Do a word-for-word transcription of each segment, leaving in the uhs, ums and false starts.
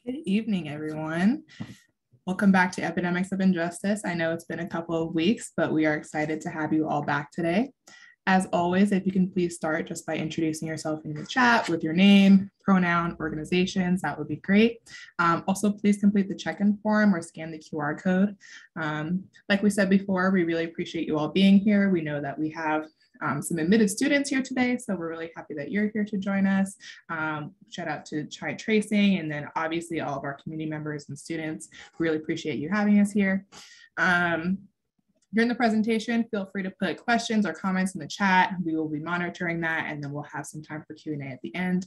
Good evening, everyone. Welcome back to Epidemics of Injustice. I know it's been a couple of weeks, but we are excited to have you all back today. As always, if you can please start just by introducing yourself in the chat with your name, pronoun, organizations, that would be great. Um, also, please complete the check-in form or scan the Q R code. Um, like we said before, we really appreciate you all being here. We know that we have Um, some admitted students here today, so we're really happy that you're here to join us. Um, shout out to Child Tracing, and then obviously all of our community members and students. Really appreciate you having us here. Um, during the presentation, feel free to put questions or comments in the chat. We will be monitoring that, and then we'll have some time for Q and A at the end.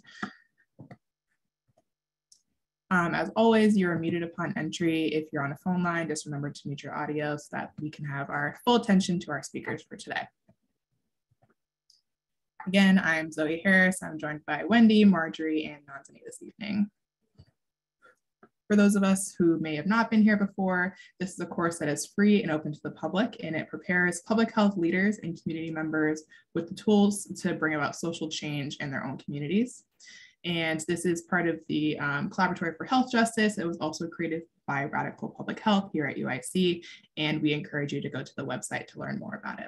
Um, as always, you're muted upon entry. If you're on a phone line, just remember to mute your audio so that we can have our full attention to our speakers for today. Again, I'm Zoe Harris. I'm joined by Wendy, Marjorie, and Nanzani this evening. For those of us who may have not been here before, this is a course that is free and open to the public, and it prepares public health leaders and community members with the tools to bring about social change in their own communities. And this is part of the um, Collaboratory for Health Justice. It was also created by Radical Public Health here at U I C, and we encourage you to go to the website to learn more about it.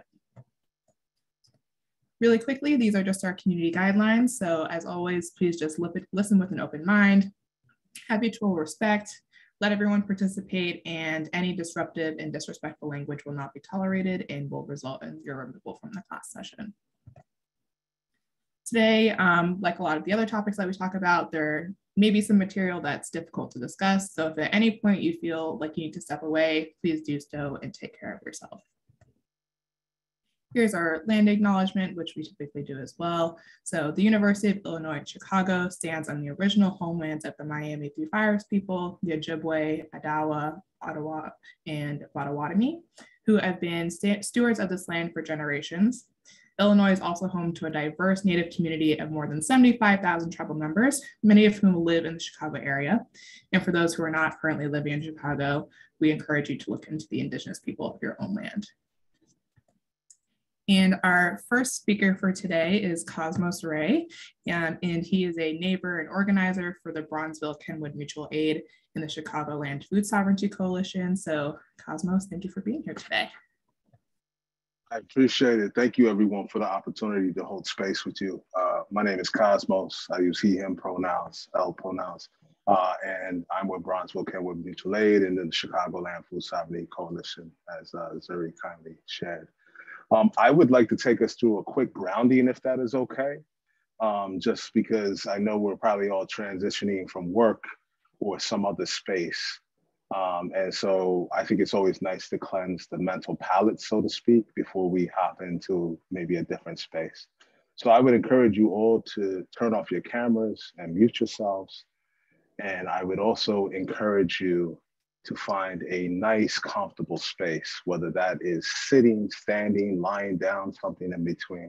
Really quickly, these are just our community guidelines. So as always, please just listen with an open mind, have mutual respect, let everyone participate, and any disruptive and disrespectful language will not be tolerated and will result in your removal from the class session. Today, um, like a lot of the other topics that we talk about, there may be some material that's difficult to discuss. So if at any point you feel like you need to step away, please do so and take care of yourself. Here's our land acknowledgement, which we typically do as well. So the University of Illinois at Chicago stands on the original homelands of the Miami Three Fires people, the Ojibwe, Adawa, Ottawa, and Potawatomi, who have been stewards of this land for generations. Illinois is also home to a diverse Native community of more than seventy-five thousand tribal members, many of whom live in the Chicago area. And for those who are not currently living in Chicago, we encourage you to look into the Indigenous people of your own land. And our first speaker for today is Cosmos Ray, um, and he is a neighbor and organizer for the Bronzeville-Kenwood Mutual Aid in the Chicagoland Food Sovereignty Coalition. So Cosmos, thank you for being here today. I appreciate it. Thank you everyone for the opportunity to hold space with you. Uh, my name is Cosmos. I use he, him pronouns, L pronouns, uh, and I'm with Bronzeville-Kenwood Mutual Aid and the Chicagoland Food Sovereignty Coalition, as uh, Zuri kindly shared. Um, I would like to take us through a quick grounding, if that is okay, um, just because I know we're probably all transitioning from work or some other space. Um, and so I think it's always nice to cleanse the mental palate, so to speak, before we hop into maybe a different space. So I would encourage you all to turn off your cameras and mute yourselves. And I would also encourage you to find a nice, comfortable space, whether that is sitting, standing, lying down, something in between.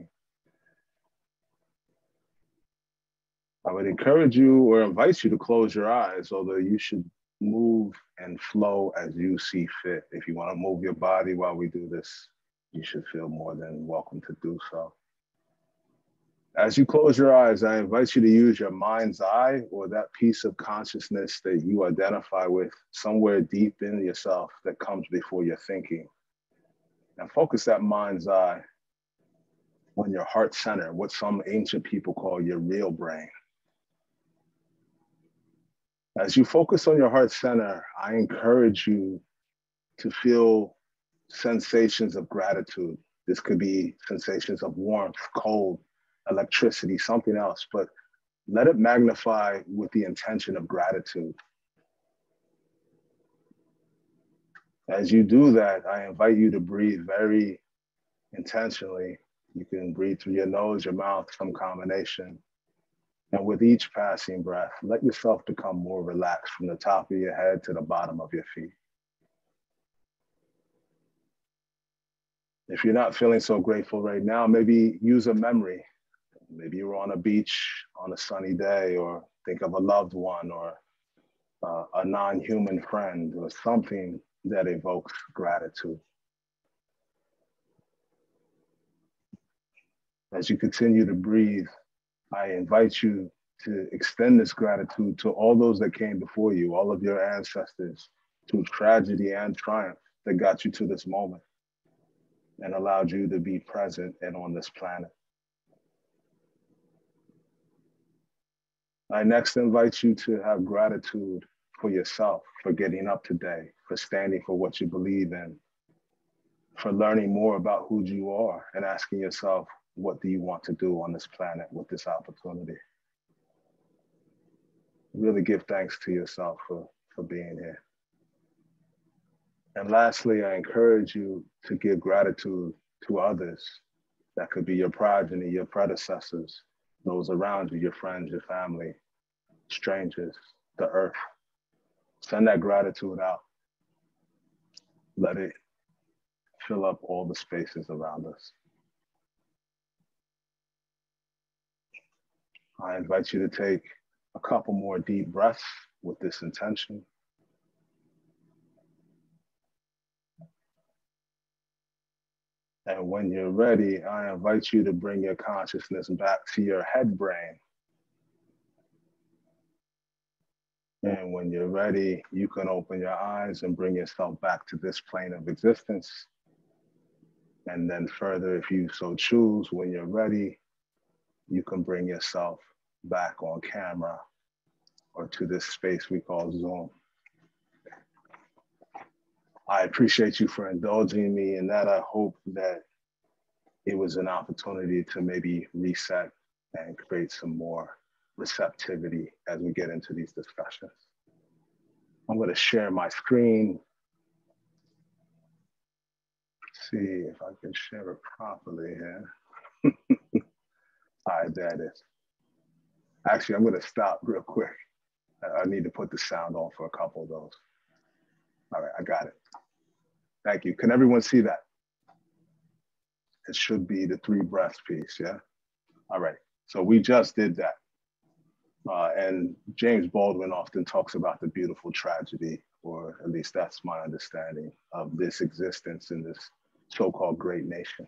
I would encourage you or invite you to close your eyes, although you should move and flow as you see fit. If you want to move your body while we do this, you should feel more than welcome to do so. As you close your eyes, I invite you to use your mind's eye or that piece of consciousness that you identify with somewhere deep in yourself that comes before your thinking. And focus that mind's eye on your heart center, what some ancient people call your real brain. As you focus on your heart center, I encourage you to feel sensations of gratitude. This could be sensations of warmth, cold, electricity, something else, but let it magnify with the intention of gratitude. As you do that, I invite you to breathe very intentionally. You can breathe through your nose, your mouth, some combination. And with each passing breath, let yourself become more relaxed from the top of your head to the bottom of your feet. If you're not feeling so grateful right now, maybe use a memory. Maybe you were on a beach on a sunny day, or think of a loved one or uh, a non-human friend or something that evokes gratitude. As you continue to breathe, I invite you to extend this gratitude to all those that came before you, all of your ancestors, through tragedy and triumph that got you to this moment and allowed you to be present and on this planet. I next invite you to have gratitude for yourself, for getting up today, for standing for what you believe in, for learning more about who you are and asking yourself, what do you want to do on this planet with this opportunity? Really give thanks to yourself for, for being here. And lastly, I encourage you to give gratitude to others. That could be your progeny, your predecessors, those around you, your friends, your family, strangers, the earth. Send that gratitude out. Let it fill up all the spaces around us. I invite you to take a couple more deep breaths with this intention. And when you're ready, I invite you to bring your consciousness back to your head brain. And when you're ready, you can open your eyes and bring yourself back to this plane of existence. And then further, if you so choose, when you're ready, you can bring yourself back on camera or to this space we call Zoom. I appreciate you for indulging me in that. I hope that it was an opportunity to maybe reset and create some more receptivity as we get into these discussions. I'm going to share my screen. See if I can share it properly here. All right, there it is. Actually, I'm going to stop real quick. I need to put the sound on for a couple of those. All right, I got it. Thank you. Can everyone see that? It should be the three breaths piece, yeah? All right, so we just did that. Uh, and James Baldwin often talks about the beautiful tragedy, or at least that's my understanding of this existence in this so-called great nation.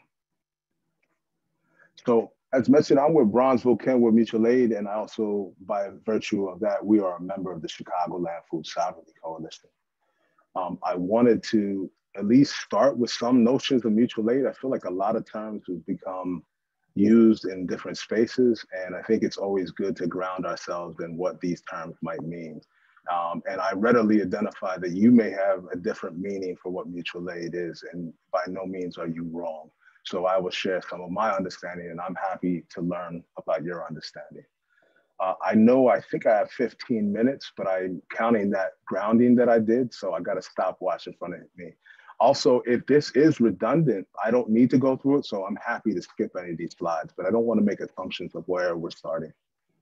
So as mentioned, I'm with Bronzeville Kenwood Mutual Aid, and I also, by virtue of that, we are a member of the Chicagoland Food Sovereignty Coalition. Um, I wanted to at least start with some notions of mutual aid. I feel like a lot of times we've become used in different spaces, and I think it's always good to ground ourselves in what these terms might mean. Um, and I readily identify that you may have a different meaning for what mutual aid is, and by no means are you wrong. So I will share some of my understanding, and I'm happy to learn about your understanding. Uh, I know I think I have fifteen minutes, but I'm counting that grounding that I did, so I got a stopwatch in front of me. Also, if this is redundant, I don't need to go through it, so I'm happy to skip any of these slides, but I don't want to make assumptions of where we're starting.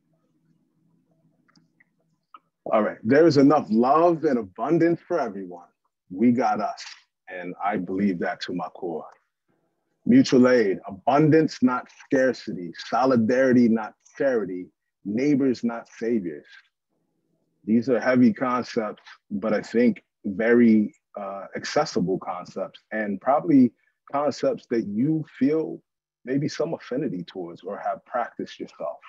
All right, there is enough love and abundance for everyone. We got us, and I believe that to my core. Mutual aid, abundance, not scarcity, solidarity, not charity, neighbors, not saviors. These are heavy concepts, but I think very uh, accessible concepts, and probably concepts that you feel maybe some affinity towards or have practiced yourself.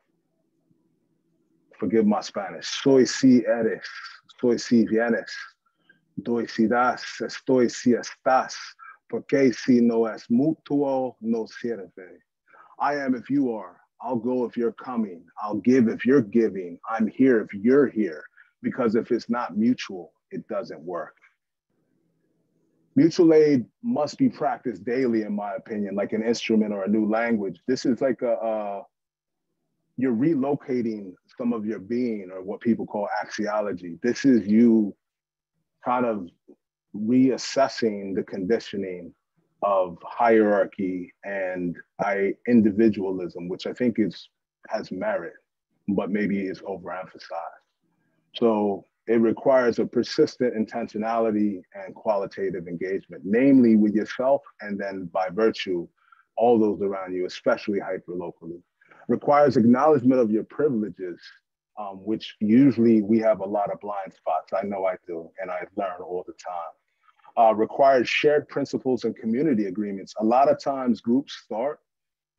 Forgive my Spanish. Soy si eres, soy si vienes, doy si das, estoy si estás, porque si no es mutuo, no sirve. I am if you are. I'll go if you're coming. I'll give if you're giving. I'm here if you're here. Because if it's not mutual, it doesn't work. Mutual aid must be practiced daily, in my opinion, like an instrument or a new language. This is like a, uh, you're relocating some of your being, or what people call axiology. This is you kind of reassessing the conditioning of hierarchy and I, individualism, which I think is has merit, but maybe is overemphasized. So it requires a persistent intentionality and qualitative engagement, namely with yourself, and then by virtue, all those around you, especially hyperlocally. Requires acknowledgement of your privileges, um, which usually we have a lot of blind spots. I know I do, and I learn all the time. Uh, requires shared principles and community agreements. A lot of times groups start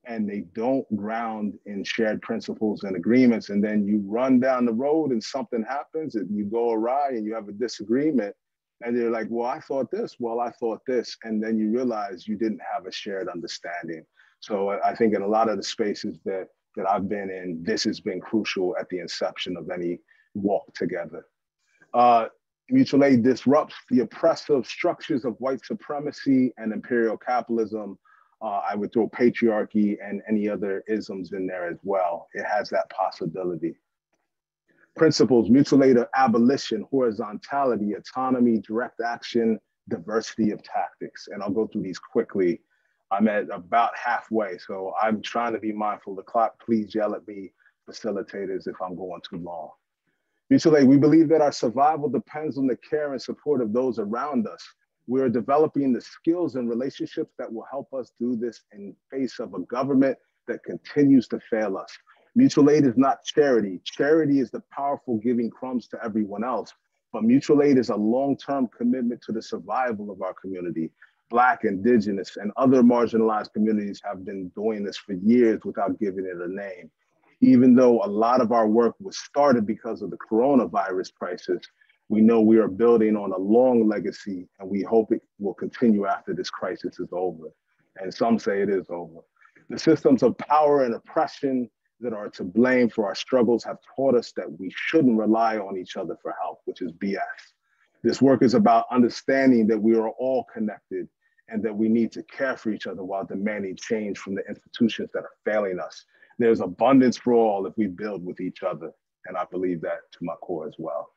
and they don't ground in shared principles and agreements. And then you run down the road and something happens and you go awry and you have a disagreement. And you're like, well, I thought this, well, I thought this. And then you realize you didn't have a shared understanding. So I think in a lot of the spaces that, that I've been in, this has been crucial at the inception of any walk together. Uh, mutual aid disrupts the oppressive structures of white supremacy and imperial capitalism. Uh, I would throw patriarchy and any other isms in there as well. It has that possibility. Principles: mutual aid abolition, horizontality, autonomy, direct action, diversity of tactics. And I'll go through these quickly. I'm at about halfway, so I'm trying to be mindful of the clock. Please yell at me, facilitators, if I'm going too long. Mutual aid: we believe that our survival depends on the care and support of those around us. We are developing the skills and relationships that will help us do this in face of a government that continues to fail us. Mutual aid is not charity. Charity is the powerful giving crumbs to everyone else, but mutual aid is a long-term commitment to the survival of our community. Black, Indigenous, and other marginalized communities have been doing this for years without giving it a name. Even though a lot of our work was started because of the coronavirus crisis, we know we are building on a long legacy, and we hope it will continue after this crisis is over. And some say it is over. The systems of power and oppression that are to blame for our struggles have taught us that we shouldn't rely on each other for help, which is B S. This work is about understanding that we are all connected and that we need to care for each other while demanding change from the institutions that are failing us. There's abundance for all if we build with each other. And I believe that to my core as well.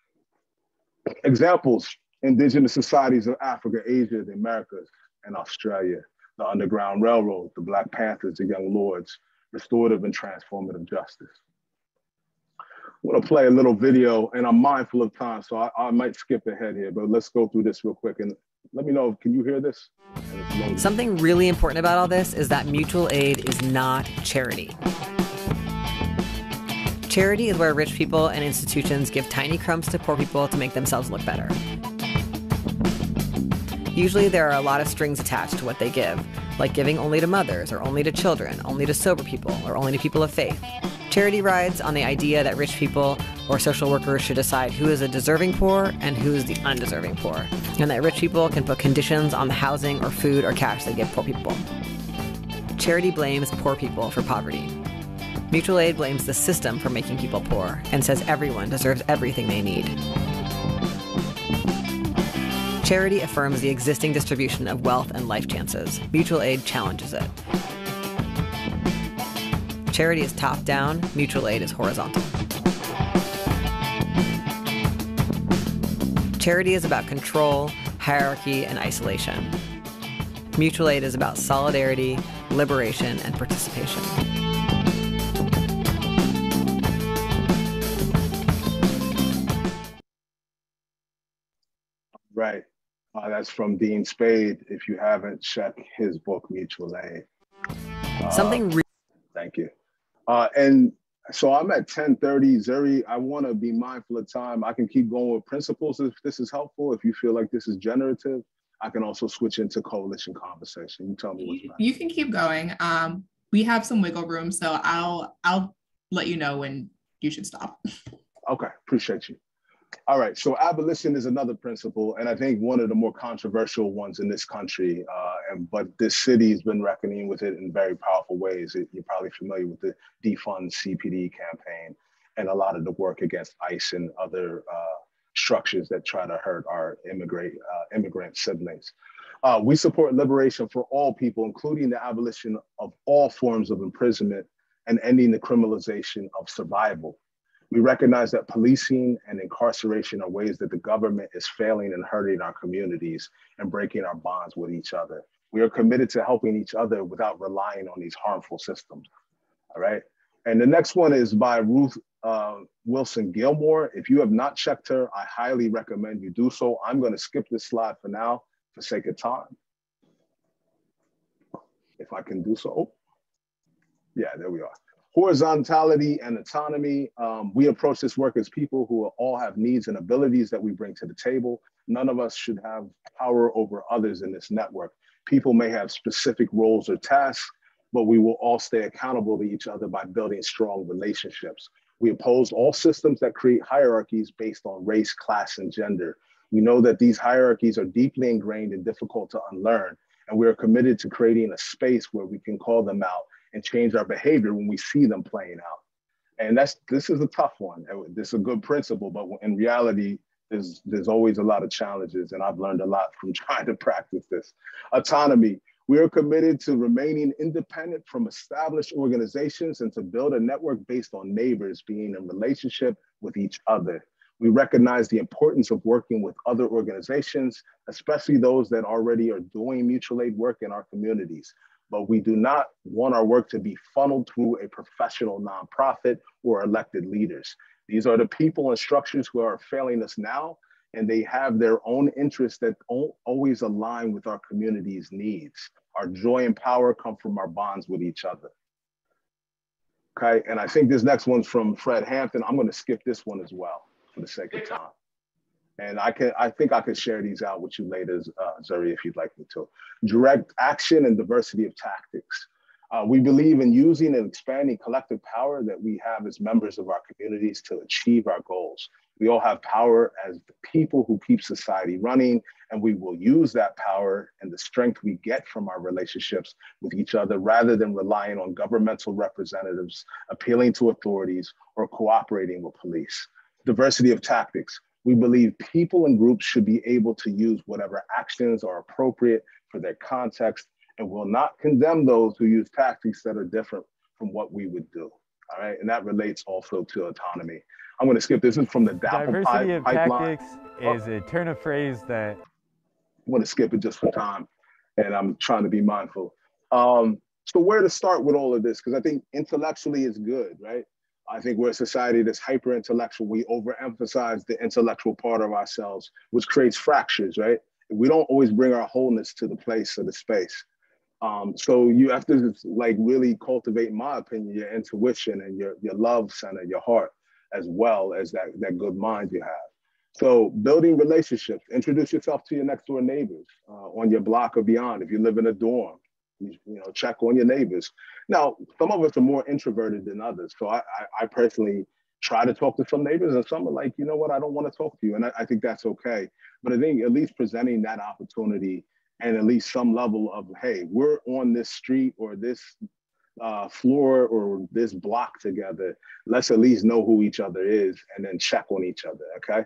Examples: Indigenous societies of Africa, Asia, the Americas, and Australia, the Underground Railroad, the Black Panthers, the Young Lords, restorative and transformative justice. I'm gonna play a little video, and I'm mindful of time, so I, I might skip ahead here, but let's go through this real quick. And let me know, can you hear this? Something really important about all this is that mutual aid is not charity. Charity is where rich people and institutions give tiny crumbs to poor people to make themselves look better. Usually there are a lot of strings attached to what they give, like giving only to mothers, or only to children, only to sober people, or only to people of faith. Charity rides on the idea that rich people or social workers should decide who is a deserving poor and who is the undeserving poor, and that rich people can put conditions on the housing or food or cash they give poor people. Charity blames poor people for poverty. Mutual aid blames the system for making people poor and says everyone deserves everything they need. Charity affirms the existing distribution of wealth and life chances. Mutual aid challenges it. Charity is top-down, mutual aid is horizontal. Charity is about control, hierarchy, and isolation. Mutual aid is about solidarity, liberation, and participation. Right. Uh, that's from Dean Spade. If you haven't, check his book, Mutual Aid. Uh, Something re- Thank you. Uh, and so I'm at ten thirty. Zuri, I want to be mindful of time. I can keep going with principles if this is helpful. If you feel like this is generative, I can also switch into coalition conversation. You tell me what's better. You can keep going. Um, we have some wiggle room, so I'll I'll let you know when you should stop. Okay, appreciate you. All right, so abolition is another principle, and I think one of the more controversial ones in this country, uh, and, but this city has been reckoning with it in very powerful ways. It, you're probably familiar with the Defund C P D campaign and a lot of the work against ICE and other uh, structures that try to hurt our immigrant, uh, immigrant siblings. Uh, we support liberation for all people, including the abolition of all forms of imprisonment and ending the criminalization of survival. We recognize that policing and incarceration are ways that the government is failing and hurting our communities and breaking our bonds with each other. We are committed to helping each other without relying on these harmful systems, all right? And the next one is by Ruth uh, Wilson Gilmore. If you have not checked her, I highly recommend you do so. I'm gonna skip this slide for now for sake of time. If I can do so. Oh. Yeah, there we are. Horizontality and autonomy. Um, we approach this work as people who all have needs and abilities that we bring to the table. None of us should have power over others in this network. People may have specific roles or tasks, but we will all stay accountable to each other by building strong relationships. We oppose all systems that create hierarchies based on race, class, and gender. We know that these hierarchies are deeply ingrained and difficult to unlearn, and we are committed to creating a space where we can call them out and change our behavior when we see them playing out. And that's this is a tough one. This is a good principle, but in reality, there's, there's always a lot of challenges, and I've learned a lot from trying to practice this. Autonomy. We are committed to remaining independent from established organizations and to build a network based on neighbors being in relationship with each other. We recognize the importance of working with other organizations, especially those that already are doing mutual aid work in our communities. But we do not want our work to be funneled through a professional nonprofit or elected leaders. These are the people and structures who are failing us now, and they have their own interests that don't always align with our community's needs. Our joy and power come from our bonds with each other. Okay, and I think this next one's from Fred Hampton. I'm gonna skip this one as well for the sake of time. And I can, I think I could share these out with you later, uh, Zuri, if you'd like me to. Direct action and diversity of tactics. Uh, we believe in using and expanding collective power that we have as members of our communities to achieve our goals. We all have power as the people who keep society running, and we will use that power and the strength we get from our relationships with each other rather than relying on governmental representatives, appealing to authorities, or cooperating with police. Diversity of tactics. We believe people and groups should be able to use whatever actions are appropriate for their context, and will not condemn those who use tactics that are different from what we would do. All right, and that relates also to autonomy. I'm going to skip this. This is from the Diversity of pipeline. tactics is a turn of phrase that I'm going to skip it just for time, and I'm trying to be mindful. Um, so where to start with all of this? Because I think intellectually is good, right? I think we're a society that's hyper intellectual. We overemphasize the intellectual part of ourselves, which creates fractures, right? We don't always bring our wholeness to the place or the space. Um, so you have to like really cultivate, in my opinion, your intuition and your, your love center, your heart, as well as that, that good mind you have. So building relationships, introduce yourself to your next door neighbors uh, on your block or beyond. If you live in a dorm, you, you know, check on your neighbors. Now, some of us are more introverted than others. So I, I, I personally try to talk to some neighbors, and some are like, you know what, I don't want to talk to you. And I, I think that's okay. But I think at least presenting that opportunity and at least some level of, hey, we're on this street or this uh, floor or this block together. Let's at least know who each other is and then check on each other, okay?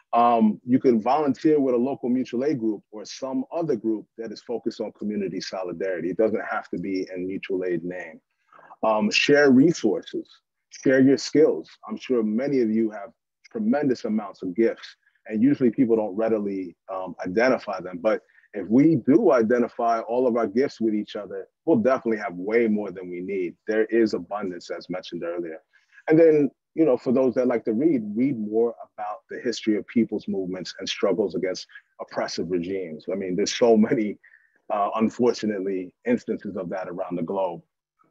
Um, you can volunteer with a local mutual aid group or some other group that is focused on community solidarity. It doesn't have to be in mutual aid name. Um, share resources, share your skills. I'm sure many of you have tremendous amounts of gifts, and usually people don't readily um, identify them. But if we do identify all of our gifts with each other, we'll definitely have way more than we need. There is abundance, as mentioned earlier. And then, you know, for those that like to read, read more about the history of people's movements and struggles against oppressive regimes. I mean, there's so many, uh, unfortunately, instances of that around the globe.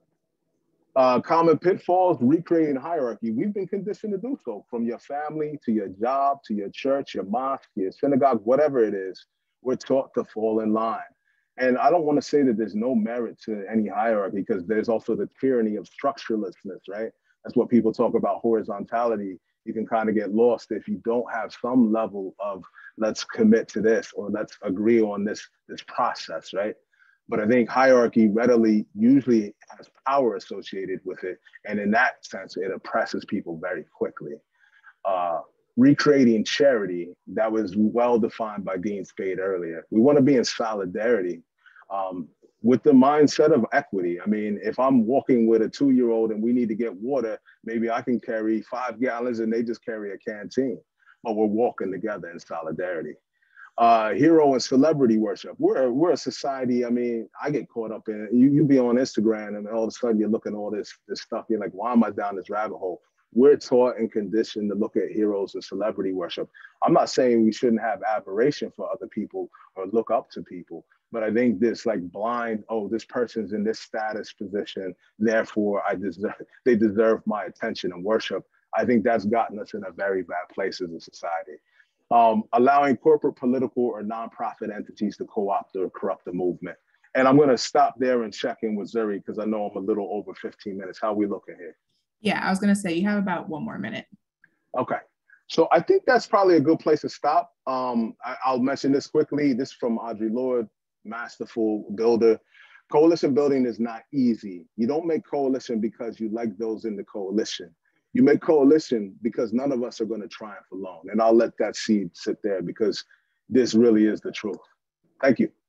Uh, common pitfalls, recreating hierarchy. We've been conditioned to do so, from your family to your job, to your church, your mosque, your synagogue, whatever it is, we're taught to fall in line. And I don't want to say that there's no merit to any hierarchy, because there's also the tyranny of structurelessness, right? That's what people talk about, horizontality. You can kind of get lost if you don't have some level of let's commit to this or let's agree on this, this process, right? But I think hierarchy readily usually has power associated with it. And in that sense, it oppresses people very quickly. Uh, recreating charity, that was well defined by Dean Spade earlier. We want to be in solidarity um, with the mindset of equity. I mean, if I'm walking with a two-year-old and we need to get water, maybe I can carry five gallons and they just carry a canteen, but we're walking together in solidarity. Uh, hero and celebrity worship. We're, we're a society, I mean, I get caught up in it. You, you be on Instagram and all of a sudden you're looking at all this, this stuff. You're like, why am I down this rabbit hole? We're taught and conditioned to look at heroes and celebrity worship. I'm not saying we shouldn't have admiration for other people or look up to people, but I think this like blind, oh, this person's in this status position, therefore I deserve, they deserve my attention and worship. I think that's gotten us in a very bad place as a society. Um, allowing corporate, political, or nonprofit entities to co-opt or corrupt the movement. And I'm going to stop there and check in with Zuri because I know I'm a little over fifteen minutes. How are we looking here? Yeah, I was going to say you have about one more minute. Okay. So I think that's probably a good place to stop. Um, I, I'll mention this quickly. This is from Audre Lorde, masterful builder. Coalition building is not easy. You don't make coalition because you like those in the coalition. You make coalition because none of us are going to triumph alone. And I'll let that seed sit there because this really is the truth. Thank you.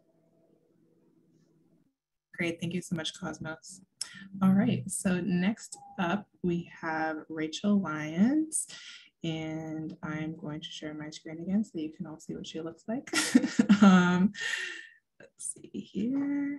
Great, thank you so much, Cosmos. All right, so next up we have Rachel Lyons, and I'm going to share my screen again so you can all see what she looks like. um, let's see here.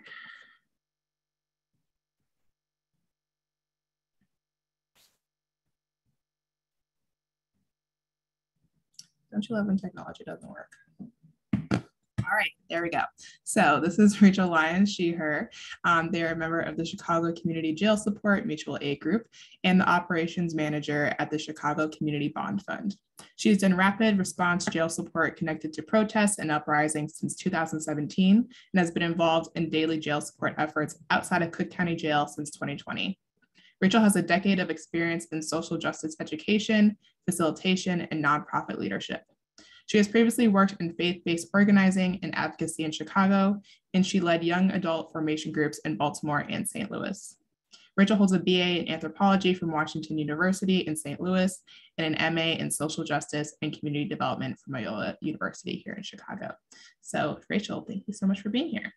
Don't you love when technology doesn't work? All right, there we go. So this is Rachel Lyons, she, her. Um, they're a member of the Chicago Community Jail Support Mutual Aid Group and the operations manager at the Chicago Community Bond Fund. She's done rapid response jail support connected to protests and uprisings since two thousand seventeen and has been involved in daily jail support efforts outside of Cook County Jail since twenty twenty. Rachel has a decade of experience in social justice education, facilitation, and nonprofit leadership. She has previously worked in faith-based organizing and advocacy in Chicago, and she led young adult formation groups in Baltimore and Saint Louis. Rachel holds a B A in anthropology from Washington University in Saint Louis and an M A in social justice and community development from Loyola University here in Chicago. So Rachel, thank you so much for being here.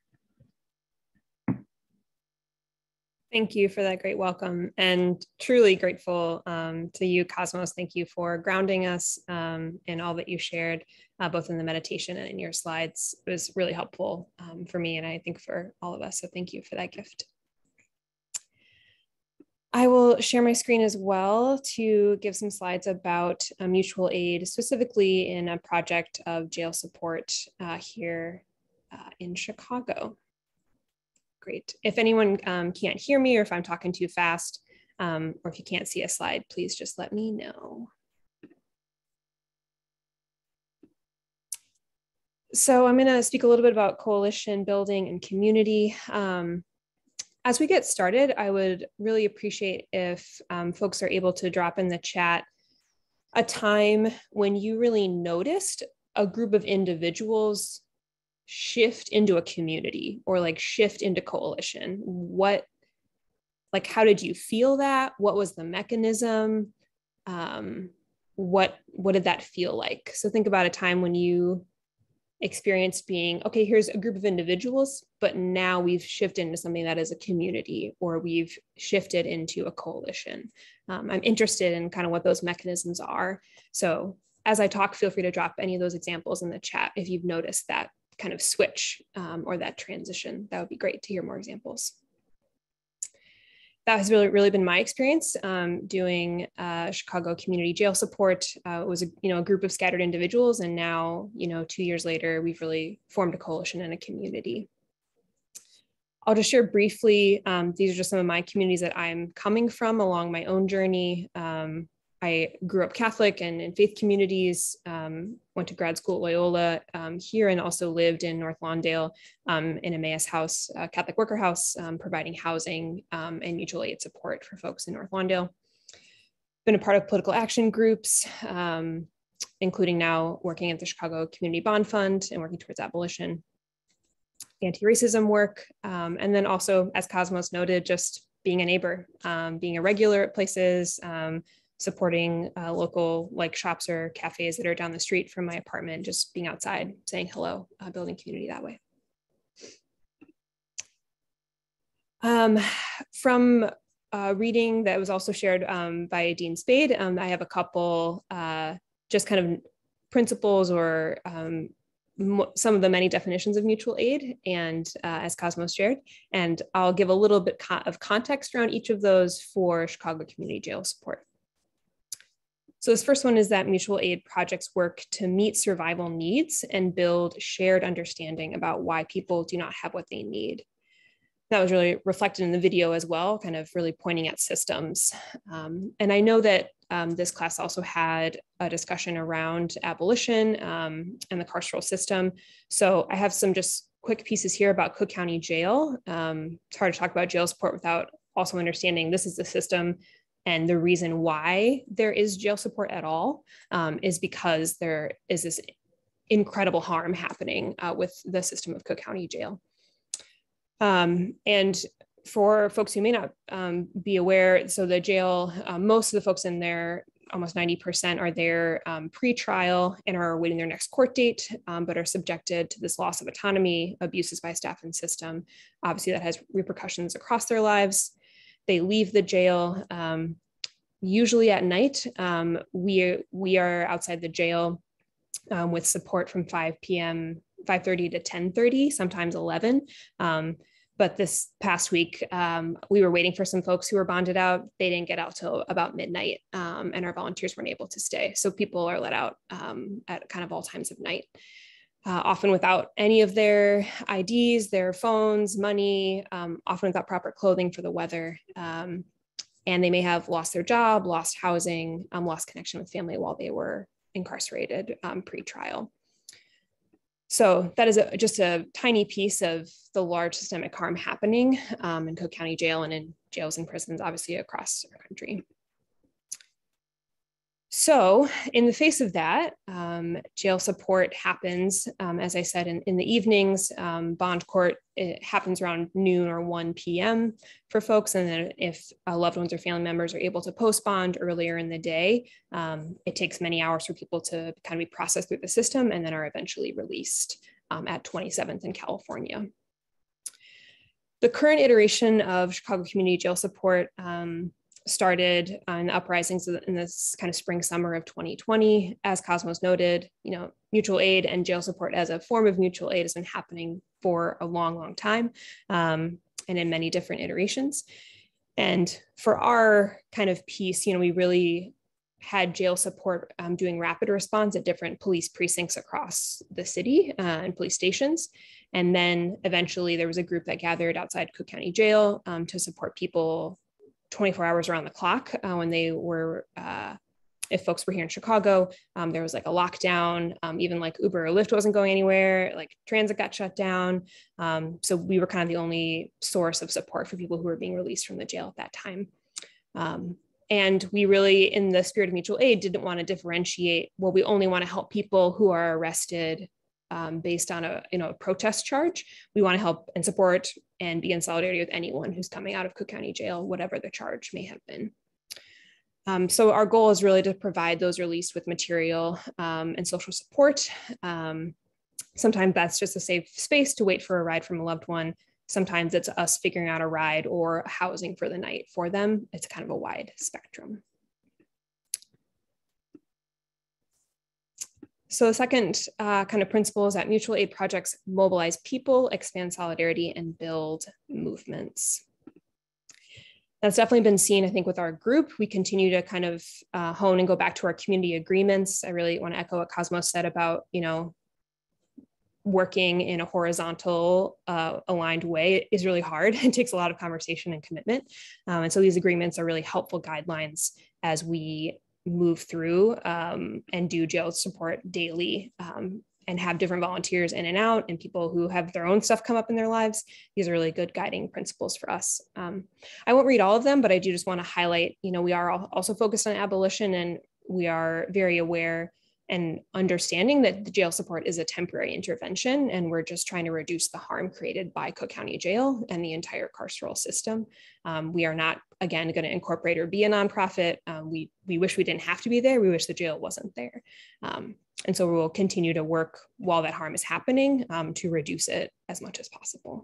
Thank you for that great welcome, and truly grateful um, to you, Cosmos. Thank you for grounding us um, in all that you shared, uh, both in the meditation and in your slides. It was really helpful um, for me, and I think for all of us. So thank you for that gift. I will share my screen as well to give some slides about uh, mutual aid, specifically in a project of jail support uh, here uh, in Chicago. Great. If anyone um, can't hear me or if I'm talking too fast, um, or if you can't see a slide, please just let me know. So I'm going to speak a little bit about coalition building and community. Um, as we get started, I would really appreciate if um, folks are able to drop in the chat a time when you really noticed a group of individuals shift into a community or like shift into coalition. What, like, how did you feel that? What was the mechanism? Um, what, what did that feel like? So think about a time when you experienced being, okay, here's a group of individuals, but now we've shifted into something that is a community, or we've shifted into a coalition. Um, I'm interested in kind of what those mechanisms are. So as I talk, feel free to drop any of those examples in the chat if you've noticed that kind of switch um, or that transition. That would be great to hear more examples. That has really, really been my experience um, doing uh, Chicago Community Jail Support. Uh, it was a, you know, a group of scattered individuals, and now, you know, two years later, we've really formed a coalition and a community. I'll just share briefly, um, these are just some of my communities that I'm coming from along my own journey. Um, I grew up Catholic and in faith communities, um, went to grad school at Loyola um, here, and also lived in North Lawndale um, in Emmaus House, a Catholic worker house, um, providing housing um, and mutual aid support for folks in North Lawndale. Been a part of political action groups, um, including now working at the Chicago Community Bond Fund and working towards abolition, anti-racism work, um, and then also, as Cosmos noted, just being a neighbor, um, being a regular at places, um, supporting uh, local like shops or cafes that are down the street from my apartment, just being outside, saying hello, uh, building community that way. Um, from uh, reading that was also shared um, by Dean Spade, um, I have a couple uh, just kind of principles or um, some of the many definitions of mutual aid, and uh, as Cosmos shared, and I'll give a little bit co of context around each of those for Chicago Community Jail Support. So this first one is that mutual aid projects work to meet survival needs and build shared understanding about why people do not have what they need. That was really reflected in the video as well, kind of really pointing at systems. Um, and I know that um, this class also had a discussion around abolition um, and the carceral system. So I have some just quick pieces here about Cook County Jail. Um, it's hard to talk about jail support without also understanding this is the system, and the reason why there is jail support at all um, is because there is this incredible harm happening uh, with the system of Cook County Jail. Um, and for folks who may not um, be aware, so the jail, uh, most of the folks in there, almost ninety percent are there um, pre-trial and are awaiting their next court date, um, but are subjected to this loss of autonomy, abuses by staff and system. Obviously that has repercussions across their lives. They leave the jail, um, usually at night. Um, we, we are outside the jail um, with support from five p m, five thirty to ten thirty, sometimes eleven. Um, But this past week, um, we were waiting for some folks who were bonded out. They didn't get out till about midnight, um, and our volunteers weren't able to stay. So people are let out um, at kind of all times of night, uh, often without any of their I Ds, their phones, money, um, often without proper clothing for the weather. Um, and they may have lost their job, lost housing, um, lost connection with family while they were incarcerated um, pre-trial. So that is a, just a tiny piece of the large systemic harm happening um, in Cook County Jail and in jails and prisons, obviously across our country. So in the face of that, um, jail support happens, um, as I said, in, in the evenings. Um, bond court, it happens around noon or one p m for folks. And then if uh, loved ones or family members are able to post bond earlier in the day, um, it takes many hours for people to kind of be processed through the system and then are eventually released um, at twenty-seventh in California. The current iteration of Chicago Community Jail Support um, started on the uprisings in this kind of spring, summer of twenty twenty. As Cosmos noted, you know, mutual aid and jail support as a form of mutual aid has been happening for a long, long time um, and in many different iterations. And for our kind of piece, you know, we really had jail support um, doing rapid response at different police precincts across the city uh, and police stations. And then eventually there was a group that gathered outside Cook County Jail um, to support people twenty-four hours around the clock uh, when they were, uh, if folks were here in Chicago, um, there was like a lockdown, um, even like Uber or Lyft wasn't going anywhere, like transit got shut down. Um, so we were kind of the only source of support for people who were being released from the jail at that time. Um, and we really, in the spirit of mutual aid, didn't want to differentiate, well, we only want to help people who are arrested Um, based on a, you know, a protest charge. We want to help and support and be in solidarity with anyone who's coming out of Cook County Jail, whatever the charge may have been. Um, so our goal is really to provide those released with material um, and social support. Um, sometimes that's just a safe space to wait for a ride from a loved one. Sometimes it's us figuring out a ride or housing for the night for them. It's kind of a wide spectrum. So the second uh, kind of principle is that mutual aid projects mobilize people, expand solidarity, and build movements. That's definitely been seen, I think, with our group. We continue to kind of uh, hone and go back to our community agreements. I really want to echo what Cosmos said about, you know, working in a horizontal uh, aligned way is really hard. It takes a lot of conversation and commitment. Um, and so these agreements are really helpful guidelines as we move through um, and do jail support daily um, and have different volunteers in and out and people who have their own stuff come up in their lives. These are really good guiding principles for us. Um, I won't read all of them, but I do just want to highlight, you know, we are also focused on abolition, and we are very aware and understanding that the jail support is a temporary intervention, and we're just trying to reduce the harm created by Cook County Jail and the entire carceral system. Um, we are not, again, going to incorporate or be a nonprofit. Um, we, we wish we didn't have to be there. We wish the jail wasn't there. Um, and so we will continue to work while that harm is happening um, to reduce it as much as possible.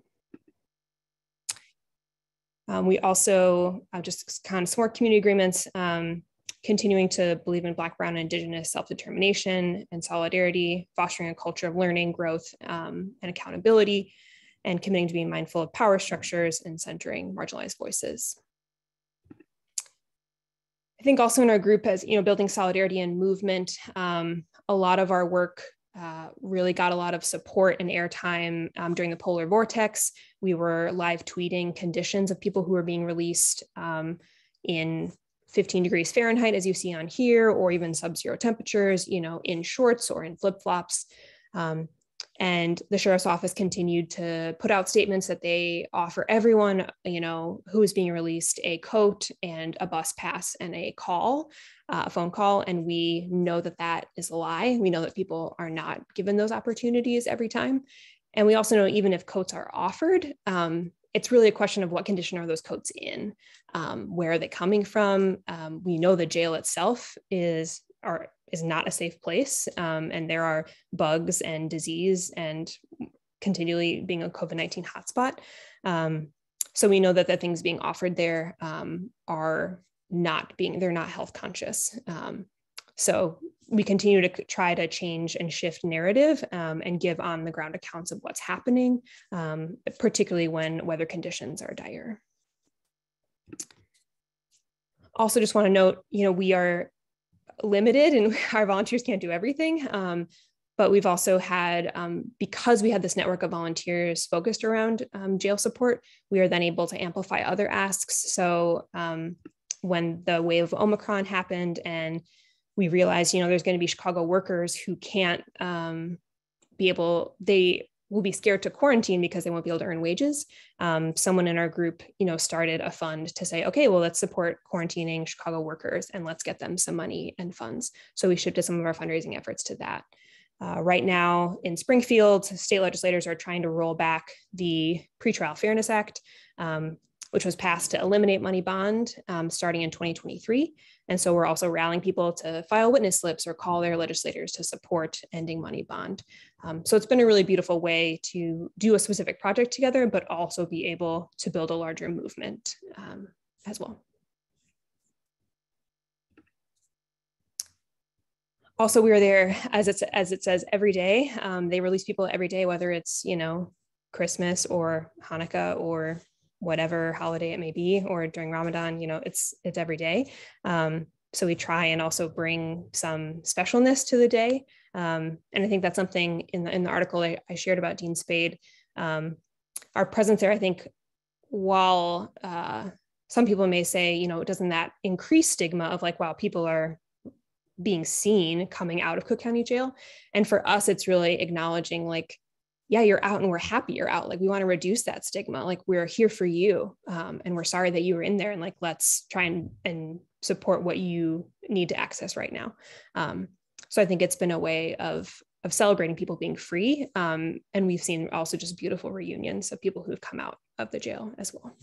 Um, we also uh, just kind of some more community agreements, um, continuing to believe in Black, Brown, and Indigenous self-determination and solidarity, fostering a culture of learning, growth, um, and accountability, and committing to being mindful of power structures and centering marginalized voices. I think also in our group, as you know, building solidarity and movement, um, a lot of our work uh, really got a lot of support and airtime um, during the polar vortex. We were live tweeting conditions of people who were being released um, in fifteen degrees Fahrenheit, as you see on here, or even sub-zero temperatures, you know, in shorts or in flip-flops. Um, And the sheriff's office continued to put out statements that they offer everyone, you know, who is being released a coat and a bus pass and a call, uh, a phone call. And we know that that is a lie. We know that people are not given those opportunities every time. And we also know even if coats are offered, um, it's really a question of what condition are those coats in? Um, where are they coming from? Um, we know the jail itself is, are, is not a safe place. Um, and there are bugs and disease and continually being a COVID nineteen hotspot. Um, so we know that the things being offered there um, are not being, they're not health conscious. Um, so we continue to try to change and shift narrative um, and give on the ground accounts of what's happening, um, particularly when weather conditions are dire. Also just want to note, you know, we are limited and our volunteers can't do everything. Um, but we've also had, um, because we had this network of volunteers focused around um, jail support, we are then able to amplify other asks. So um, when the wave of Omicron happened and we realized, you know, there's going to be Chicago workers who can't um, be able, they will be scared to quarantine because they won't be able to earn wages. Um, someone in our group, you know, started a fund to say, okay, well, let's support quarantining Chicago workers and let's get them some money and funds. So we shifted some of our fundraising efforts to that. Uh, right now in Springfield, state legislators are trying to roll back the Pretrial Fairness Act, um, which was passed to eliminate money bond um, starting in twenty twenty-three. And so we're also rallying people to file witness slips or call their legislators to support ending money bond. Um, so it's been a really beautiful way to do a specific project together, but also be able to build a larger movement um, as well. Also, we are there, as, it's, as it says, every day. Um, they release people every day, whether it's, you know, Christmas or Hanukkah or whatever holiday it may be, or during Ramadan, you know, it's it's every day. Um, so we try and also bring some specialness to the day. Um, and I think that's something in the, in the article I, I shared about Dean Spade. Um, our presence there, I think, while uh, some people may say, you know, doesn't that increase stigma of like, wow, people are being seen coming out of Cook County Jail? And for us, it's really acknowledging like, yeah, you're out and we're happy you're out. Like we want to reduce that stigma. Like we're here for you. Um, and we're sorry that you were in there, and like, let's try and, and support what you need to access right now. Um, so I think it's been a way of, of celebrating people being free. Um, and we've seen also just beautiful reunions of people who've come out of the jail as well.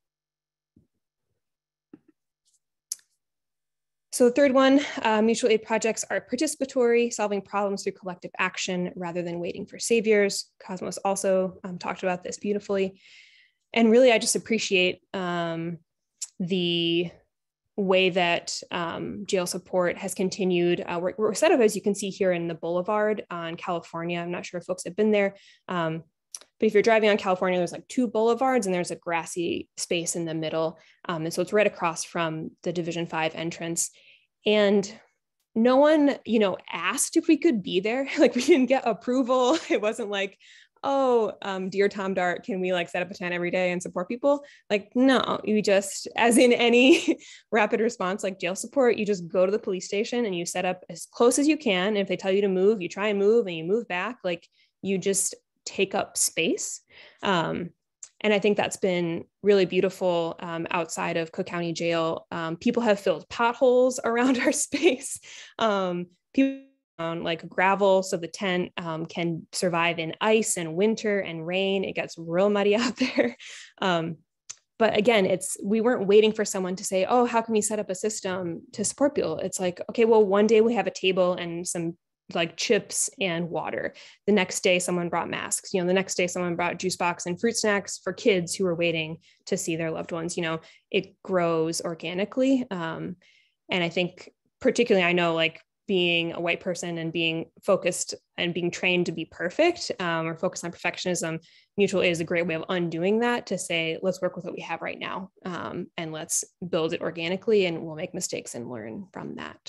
So the third one, uh, mutual aid projects are participatory, solving problems through collective action rather than waiting for saviors. Cosmos also um, talked about this beautifully. And really, I just appreciate um, the way that um, jail support has continued. Uh, we're, we're set up, as you can see here, in the Boulevard on California. I'm not sure if folks have been there. Um, But if you're driving on California, there's like two boulevards and there's a grassy space in the middle. Um, and so it's right across from the Division five entrance. And no one, you know, asked if we could be there. Like we didn't get approval. It wasn't like, oh, um, dear Tom Dart, can we like set up a tent every day and support people? Like, no, you just, as in any rapid response, like jail support, you just go to the police station and you set up as close as you can. And if they tell you to move, you try and move and you move back. Like you just take up space. Um, and I think that's been really beautiful um, outside of Cook County Jail. Um, people have filled potholes around our space. Um, people found like gravel, so the tent um, can survive in ice and winter and rain. It gets real muddy out there. Um, but again, it's, we weren't waiting for someone to say, oh, how can we set up a system to support people? It's like, okay, well, one day we have a table and some like chips and water. The next day, someone brought masks. You know, the next day, someone brought juice box and fruit snacks for kids who were waiting to see their loved ones. You know, it grows organically. Um, and I think particularly, I know like being a white person and being focused and being trained to be perfect um, or focused on perfectionism, mutual aid is a great way of undoing that, to say, let's work with what we have right now um, and let's build it organically, and we'll make mistakes and learn from that.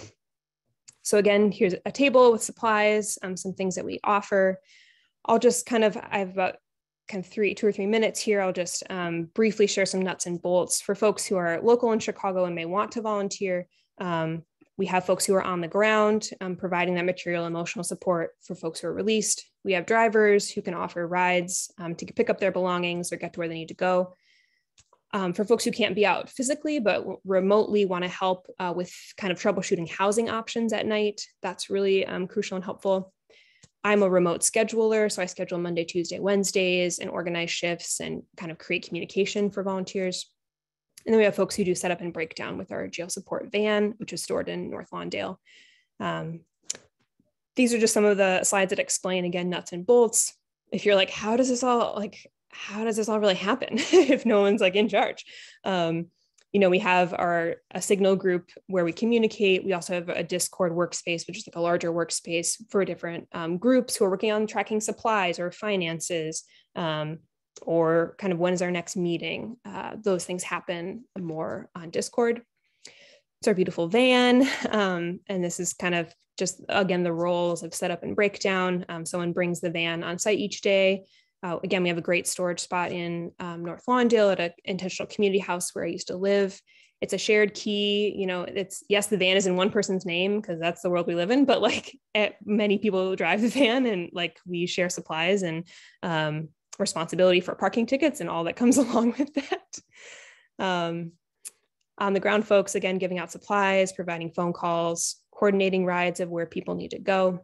So again, here's a table with supplies, um, some things that we offer. I'll just kind of, I have about kind of three, two or three minutes here. I'll just um, briefly share some nuts and bolts for folks who are local in Chicago and may want to volunteer. Um, we have folks who are on the ground, um, providing that material emotional support for folks who are released. We have drivers who can offer rides um, to pick up their belongings or get to where they need to go. Um, for folks who can't be out physically, but remotely want to help uh, with kind of troubleshooting housing options at night, that's really um, crucial and helpful. I'm a remote scheduler, so I schedule Monday, Tuesday, Wednesdays and organize shifts and kind of create communication for volunteers. And then we have folks who do setup and breakdown with our jail support van, which is stored in North Lawndale. Um, these are just some of the slides that explain, again, nuts and bolts. If you're like, how does this all, like, how does this all really happen if no one's like in charge? Um, you know, we have our a Signal group where we communicate. We also have a Discord workspace, which is like a larger workspace for different um, groups who are working on tracking supplies or finances, um, or kind of when is our next meeting. Uh, those things happen more on Discord. It's our beautiful van. Um, and this is kind of just, again, the roles of setup and breakdown. Um, someone brings the van on site each day. Uh, again, we have a great storage spot in um, North Lawndale at an intentional community house where I used to live. It's a shared key. You know, it's, yes, the van is in one person's name because that's the world we live in, but like many people drive the van and like we share supplies and um, responsibility for parking tickets and all that comes along with that. Um, on the ground folks, again, giving out supplies, providing phone calls, coordinating rides of where people need to go.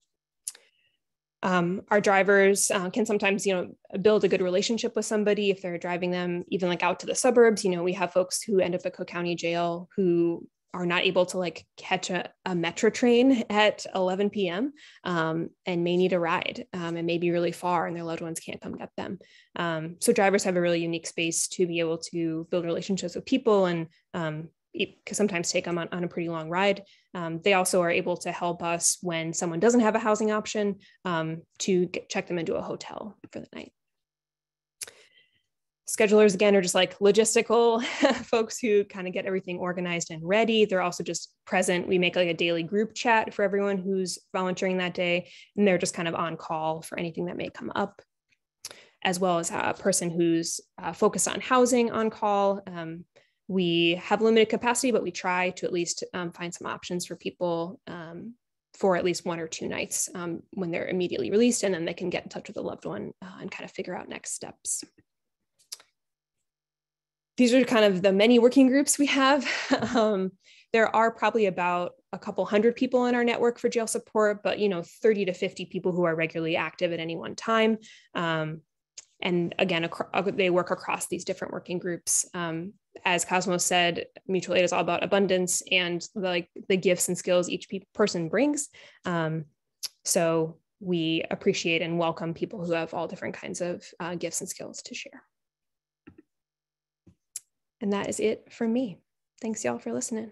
Um, our drivers uh, can sometimes, you know, build a good relationship with somebody if they're driving them even like out to the suburbs. You know, we have folks who end up at Cook County Jail who are not able to like catch a, a metro train at eleven p m um, and may need a ride um, and may be really far and their loved ones can't come get them. Um, so drivers have a really unique space to be able to build relationships with people and um, can sometimes take them on, on a pretty long ride. Um, they also are able to help us when someone doesn't have a housing option um, to get, check them into a hotel for the night. Schedulers, again, are just like logistical folks who kind of get everything organized and ready. They're also just present. We make like a daily group chat for everyone who's volunteering that day, and they're just kind of on call for anything that may come up, as well as a person who's uh, focused on housing on call. Um, we have limited capacity, but we try to at least um, find some options for people um, for at least one or two nights um, when they're immediately released, and then they can get in touch with a loved one uh, and kind of figure out next steps. These are kind of the many working groups we have. um, there are probably about a couple hundred people in our network for jail support, but you know, thirty to fifty people who are regularly active at any one time. Um, and again, they work across these different working groups. Um, as Cosmos said, mutual aid is all about abundance and the, like the gifts and skills each pe person brings. Um, so we appreciate and welcome people who have all different kinds of uh, gifts and skills to share. And that is it from me. Thanks y'all for listening.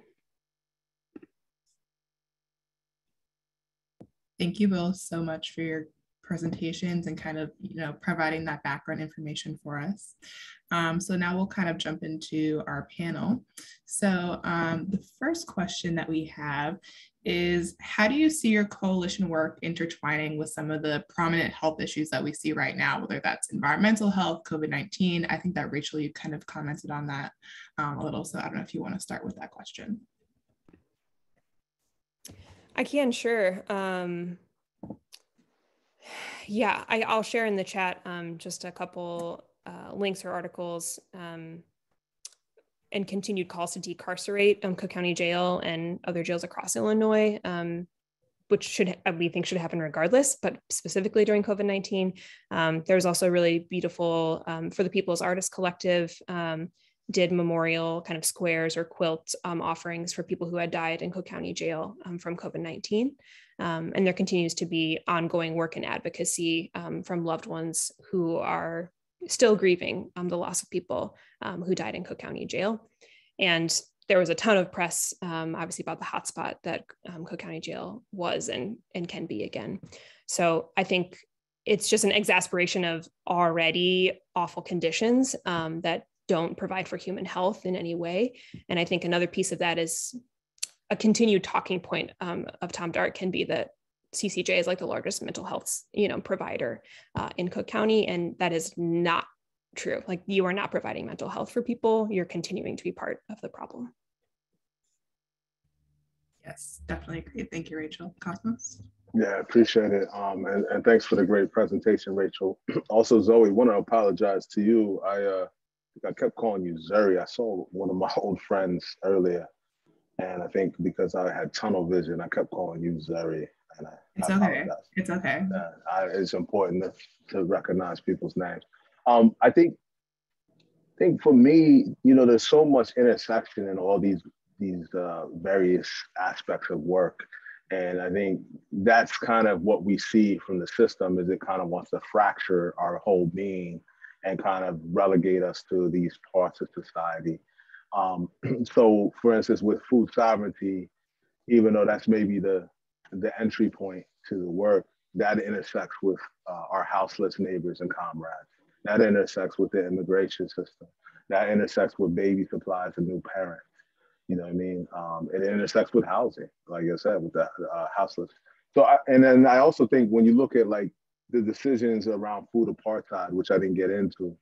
Thank you both so much for your presentations and kind of, you know, providing that background information for us. Um, so now we'll kind of jump into our panel. So um, the first question that we have is, how do you see your coalition work intertwining with some of the prominent health issues that we see right now, whether that's environmental health, COVID nineteen? I think that Rachel, you kind of commented on that um, a little, so I don't know if you want to start with that question. I can, sure. Um, yeah, I, I'll share in the chat um, just a couple uh, links or articles um, and continued calls to decarcerate um, Cook County Jail and other jails across Illinois, um, which should we think should happen regardless, but specifically during COVID nineteen. Um, there's also a really beautiful, um, for the People's Artists Collective, um, did memorial kind of squares or quilt um, offerings for people who had died in Cook County Jail um, from COVID nineteen. Um, and there continues to be ongoing work and advocacy um, from loved ones who are still grieving um, the loss of people um, who died in Cook County Jail. And there was a ton of press, um, obviously, about the hotspot that um, Cook County Jail was and, and can be again. So I think it's just an exasperation of already awful conditions um, that don't provide for human health in any way. And I think another piece of that is a continued talking point um, of Tom Dart can be that C C J is like the largest mental health, you know, provider uh, in Cook County, and that is not true. Like, you are not providing mental health for people. You're continuing to be part of the problem. Yes, definitely agree. Thank you, Rachel. Cosmos? Yeah, appreciate it. Um, and, and thanks for the great presentation, Rachel. Also, Zoe, want to apologize to you. I uh, I kept calling you Zuri. I saw one of my old friends earlier, and I think because I had tunnel vision, I kept calling you Zuri, and I, It's I okay. apologize. It's okay. Uh, I, it's important to, to recognize people's names. Um, I think, think for me, you know, there's so much intersection in all these these uh, various aspects of work. And I think that's kind of what we see from the system is it kind of wants to fracture our whole being and kind of relegate us to these parts of society. Um, so for instance, with food sovereignty, even though that's maybe the, the entry point to the work, that intersects with uh, our houseless neighbors and comrades. That intersects with the immigration system. That intersects with baby supplies and new parents. You know what I mean? Um, it intersects with housing, like I said, with the uh, houseless. So, I, and then I also think when you look at like the decisions around food apartheid, which I didn't get into,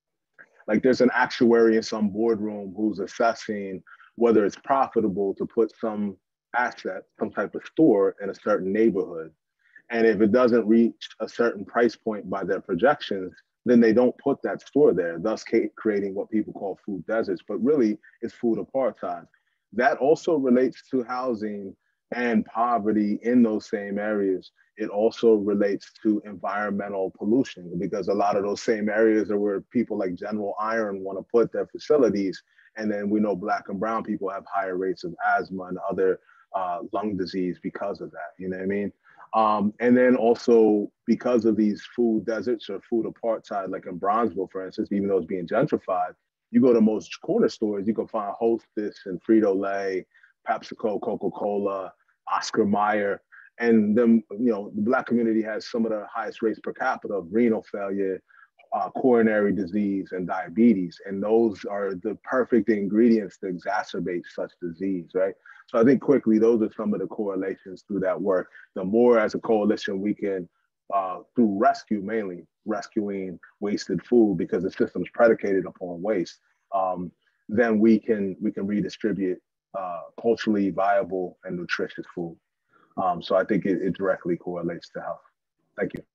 like there's an actuary in some boardroom who's assessing whether it's profitable to put some asset, some type of store in a certain neighborhood. And if it doesn't reach a certain price point by their projections, then they don't put that store there, thus creating what people call food deserts, but really it's food apartheid. That also relates to housing and poverty in those same areas. It also relates to environmental pollution because a lot of those same areas are where people like General Iron want to put their facilities. And then we know Black and brown people have higher rates of asthma and other uh, lung disease because of that, you know what I mean? Um, and then also because of these food deserts or food apartheid, like in Bronzeville, for instance, even though it's being gentrified, you go to most corner stores, you can find Hostess and Frito-Lay, PepsiCo, Coca-Cola, Oscar Mayer, and them, you know, the Black community has some of the highest rates per capita of renal failure, uh, coronary disease, and diabetes. And those are the perfect ingredients to exacerbate such disease, right? So I think quickly, those are some of the correlations through that work. The more as a coalition we can, uh, through rescue mainly, rescuing wasted food because the system's predicated upon waste, um, then we can we can redistribute uh, culturally viable and nutritious food. Um, so I think it, it directly correlates to health. Thank you.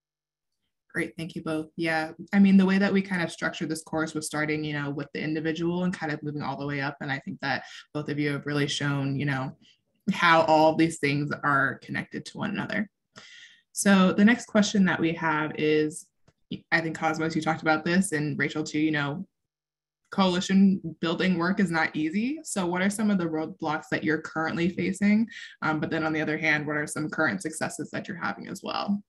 Great, thank you both. Yeah, I mean, the way that we kind of structured this course was starting, you know, with the individual and kind of moving all the way up. And I think that both of you have really shown, you know, how all these things are connected to one another. So the next question that we have is, I think Cosmos, you talked about this, and Rachel too, you know, coalition building work is not easy. So what are some of the roadblocks that you're currently facing? Um, but then on the other hand, what are some current successes that you're having as well?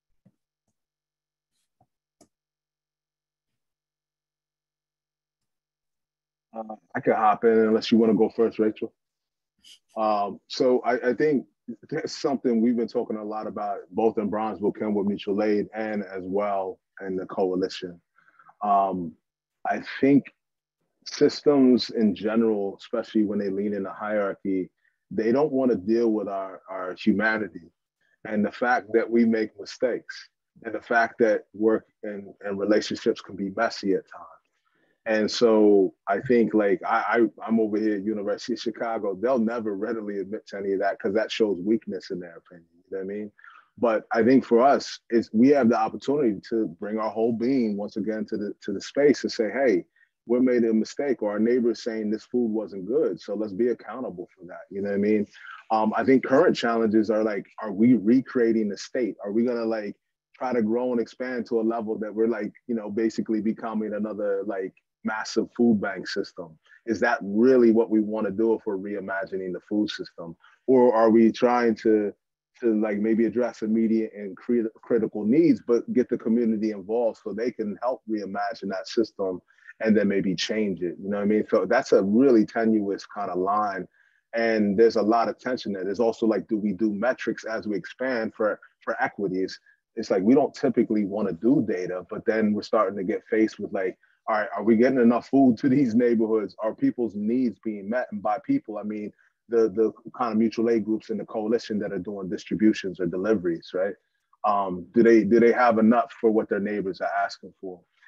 Uh, I can hop in unless you want to go first, Rachel. Um, so I, I think that's something we've been talking a lot about, both in Bronzeville, Kenwood Mutual Aid, and as well in the coalition. Um, I think systems in general, especially when they lean into hierarchy, they don't want to deal with our, our humanity and the fact that we make mistakes and the fact that work and, and relationships can be messy at times. And so I think like I, I I'm over here at University of Chicago, they'll never readily admit to any of that because that shows weakness in their opinion. You know what I mean? But I think for us, is we have the opportunity to bring our whole being once again to the to the space and say, hey, we made a mistake, or our neighbor's saying this food wasn't good. So let's be accountable for that. You know what I mean? Um, I think current challenges are like, are we recreating the state? Are we gonna like try to grow and expand to a level that we're like, you know, basically becoming another like massive food bank system? Is that really what we want to do if we're reimagining the food system? Or are we trying to to like maybe address immediate and crit- critical needs, but get the community involved so they can help reimagine that system and then maybe change it? You know what I mean? So that's a really tenuous kind of line. And there's a lot of tension there. There's also like, do we do metrics as we expand for, for equities? It's like, we don't typically want to do data, but then we're starting to get faced with like, all right, are we getting enough food to these neighborhoods? Are people's needs being met? And by people, I mean the, the kind of mutual aid groups in the coalition that are doing distributions or deliveries, right? Um, do they do they have enough for what their neighbors are asking for?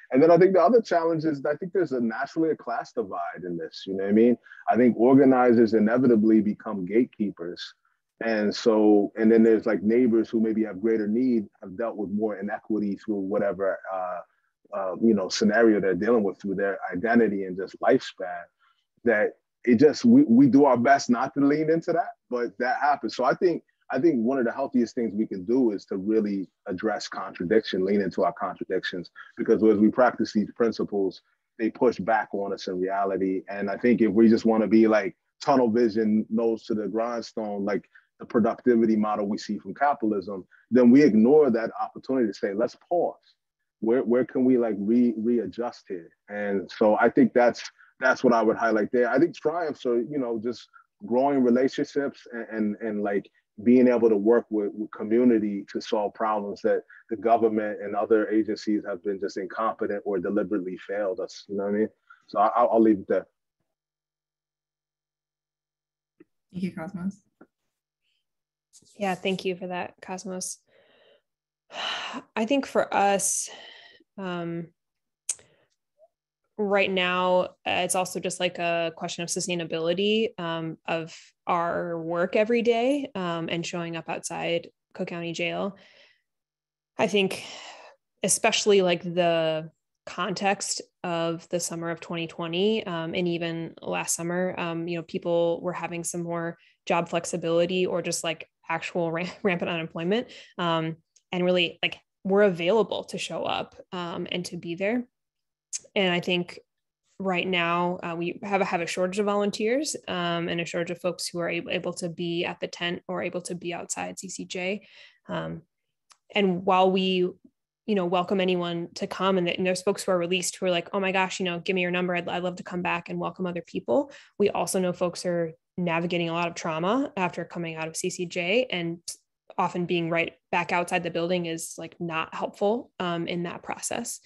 And then I think the other challenge is I think there's a naturally a class divide in this. You know what I mean? I think organizers inevitably become gatekeepers. And so, and then there's like neighbors who maybe have greater need, have dealt with more inequity through whatever, uh, uh, you know, scenario they're dealing with through their identity and just lifespan, that it just, we, we do our best not to lean into that, but that happens. So I think, I think one of the healthiest things we can do is to really address contradiction, lean into our contradictions, because as we practice these principles, they push back on us in reality. And I think if we just want to be like tunnel vision, nose to the grindstone, like the productivity model we see from capitalism, then we ignore that opportunity to say, let's pause. Where, where can we like re, readjust here? And so I think that's, that's what I would highlight there. I think triumphs are, you know, just growing relationships and, and, and like being able to work with, with community to solve problems that the government and other agencies have been just incompetent or deliberately failed us. You know what I mean? So I, I'll leave it there. Thank you, Cosmos. Yeah, thank you for that, Cosmos. I think for us, um, right now, uh, it's also just like a question of sustainability um, of our work every day um, and showing up outside Cook County Jail. I think especially like the context of the summer of twenty twenty um, and even last summer, um, you know, people were having some more job flexibility or just like actual ramp- rampant unemployment um, and really like we're available to show up um, and to be there. And I think right now uh, we have a, have a shortage of volunteers um, and a shortage of folks who are able, able to be at the tent or able to be outside C C J. Um, and while we, you know, welcome anyone to come, and, and there's folks who are released who are like, oh my gosh, you know, give me your number. I'd, I'd love to come back and welcome other people. We also know folks are navigating a lot of trauma after coming out of C C J, and often being right back outside the building is like not helpful um, in that process.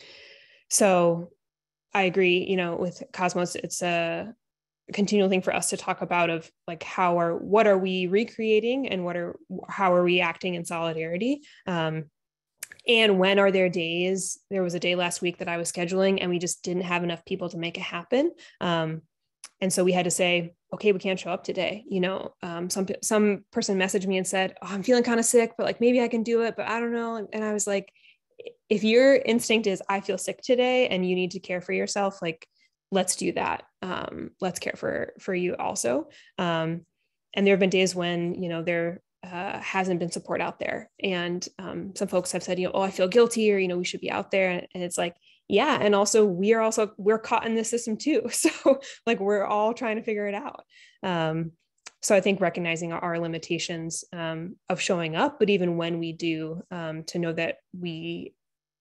So I agree, you know, with Cosmos, it's a continual thing for us to talk about of like, how are, what are we recreating and what are, how are we acting in solidarity? Um, and when are there days, there was a day last week that I was scheduling and we just didn't have enough people to make it happen. Um, and so we had to say, okay, we can't show up today. You know, um, some, some person messaged me and said, oh, I'm feeling kind of sick, but like, maybe I can do it, but I don't know. And I was like, if your instinct is I feel sick today and you need to care for yourself, like, let's do that. Um, let's care for, for you also. Um, and there have been days when, you know, there uh, hasn't been support out there. And um, some folks have said, you know, oh, I feel guilty, or, you know, we should be out there. And, and it's like, yeah. And also we are also, we're caught in this system too. So like, we're all trying to figure it out. Um, So I think recognizing our, our limitations um, of showing up, but even when we do, um, to know that we,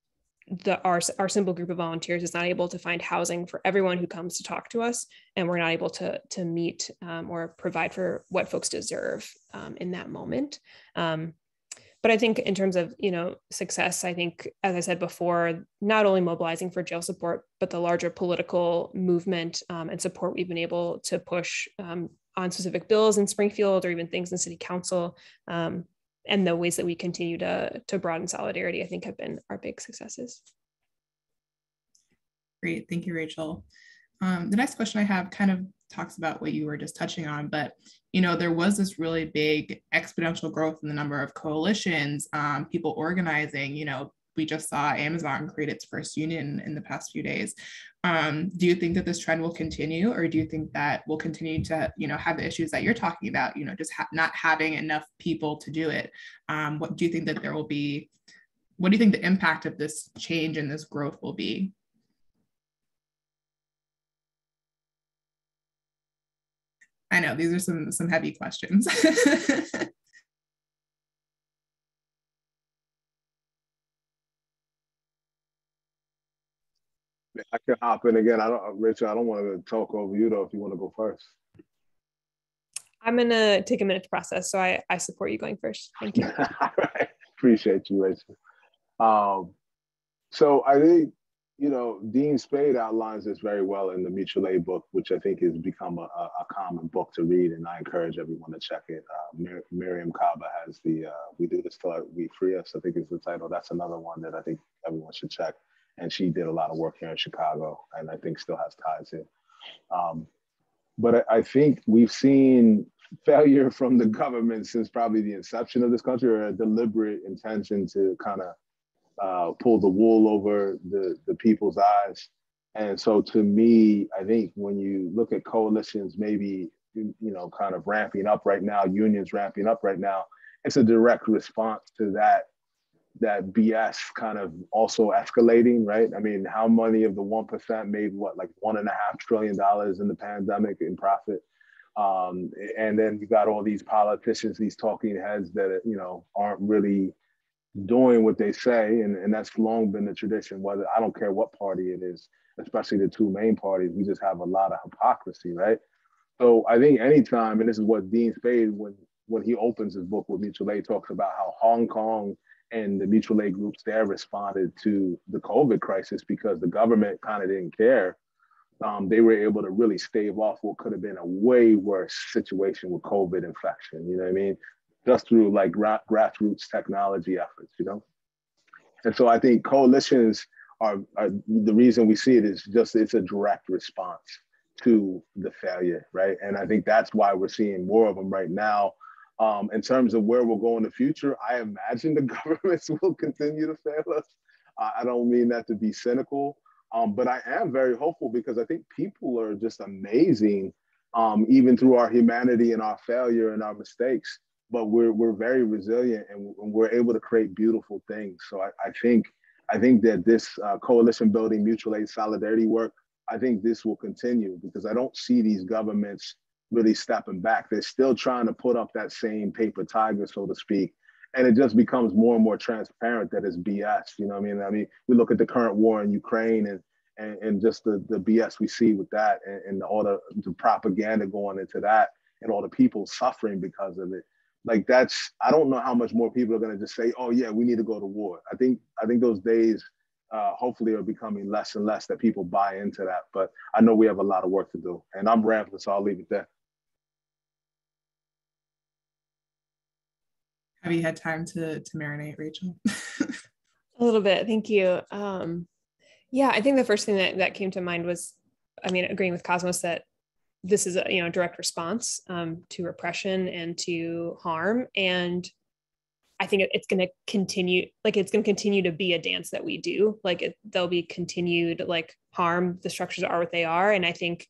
the our, our simple group of volunteers is not able to find housing for everyone who comes to talk to us, and we're not able to, to meet um, or provide for what folks deserve um, in that moment. Um, but I think in terms of, you know, success, I think, as I said before, not only mobilizing for jail support, but the larger political movement um, and support we've been able to push um, on specific bills in Springfield or even things in city council, um, and the ways that we continue to, to broaden solidarity, I think have been our big successes. Great, thank you, Rachel. Um, the next question I have kind of talks about what you were just touching on, but you know, there was this really big exponential growth in the number of coalitions, um, people organizing. You know, we just saw Amazon create its first union in the past few days. Um, do you think that this trend will continue, or do you think that we'll continue to, you know, have the issues that you're talking about, you know, just ha- not having enough people to do it? Um, what do you think that there will be, what do you think the impact of this change and this growth will be? I know these are some, some heavy questions. I can hop in again. I don't, Rachel, I don't want to talk over you though, if you want to go first. I'm going to take a minute to process. So I, I support you going first. Thank you. All right. Appreciate you, Rachel. Um, so I think, you know, Dean Spade outlines this very well in the Mutual Aid book, which I think has become a, a common book to read, and I encourage everyone to check it. Uh, Mir- Miriam Kaba has the uh, We Do This Till We Free Us, I think is the title. That's another one that I think everyone should check. and she did a lot of work here in Chicago, and I think still has ties here. Um, but I, I think we've seen failure from the government since probably the inception of this country, or a deliberate intention to kind of uh, pull the wool over the, the people's eyes. And so to me, I think when you look at coalitions, maybe, you know, kind of ramping up right now, unions ramping up right now, it's a direct response to that, that B S kind of also escalating, right? I mean, how many of the one percent made what, like one and a half trillion dollars in the pandemic in profit? Um, and then you got all these politicians, these talking heads that, you know, aren't really doing what they say. And, and that's long been the tradition, whether, I don't care what party it is, especially the two main parties, we just have a lot of hypocrisy, right? So I think anytime, and this is what Dean Spade, when, when he opens his book with Mutual Aid, talks about how Hong Kong and the mutual aid groups there responded to the COVID crisis because the government kind of didn't care. Um, they were able to really stave off what could have been a way worse situation with COVID infection, you know what I mean? Just through like gra- grassroots technology efforts, you know? And so I think coalitions are, are the reason we see it is just, it's a direct response to the failure, right? And I think that's why we're seeing more of them right now. Um, in terms of where we'll go in the future, I imagine the governments will continue to fail us. Uh, I don't mean that to be cynical, um, but I am very hopeful because I think people are just amazing, um, even through our humanity and our failure and our mistakes. But we're we're very resilient and we're able to create beautiful things. So I, I think I think that this uh, coalition building, mutual aid, solidarity work, I think this will continue because I don't see these governments really stepping back. They're still trying to put up that same paper tiger, so to speak. And it just becomes more and more transparent that it's B S. You know what I mean? I mean, we look at the current war in Ukraine and and, and just the, the B S we see with that and, and all the, the propaganda going into that and all the people suffering because of it. Like that's, I don't know how much more people are gonna just say, oh yeah, we need to go to war. I think, I think those days uh, hopefully are becoming less and less that people buy into that. But I know we have a lot of work to do and I'm rambling, so I'll leave it there. Have you had time to, to marinate, Rachel? A little bit, thank you. Um, yeah, I think the first thing that, that came to mind was, I mean, agreeing with Cosmos that this is a, you know, direct response um, to repression and to harm. And I think it, it's going to continue, like it's going to continue to be a dance that we do. Like it, there'll be continued like harm. The structures are what they are. And I think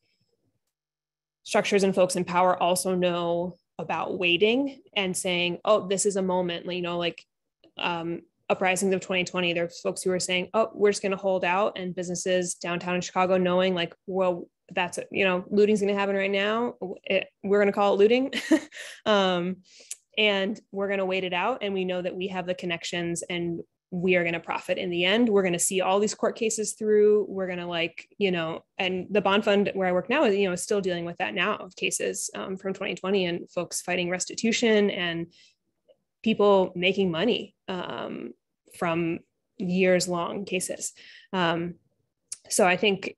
structures and folks in power also know about waiting and saying, oh, this is a moment, you know, like um, uprisings of twenty twenty, there's folks who are saying, oh, we're just going to hold out, and businesses downtown in Chicago knowing like, well, that's, you know, looting's going to happen right now. It, we're going to call it looting. um, and we're going to wait it out. And we know that we have the connections and we are going to profit in the end. We're going to see all these court cases through. We're going to like, you know, and the bond fund where I work now is, you know, is still dealing with that now of cases um, from twenty twenty and folks fighting restitution and people making money um, from years long cases. Um, so I think,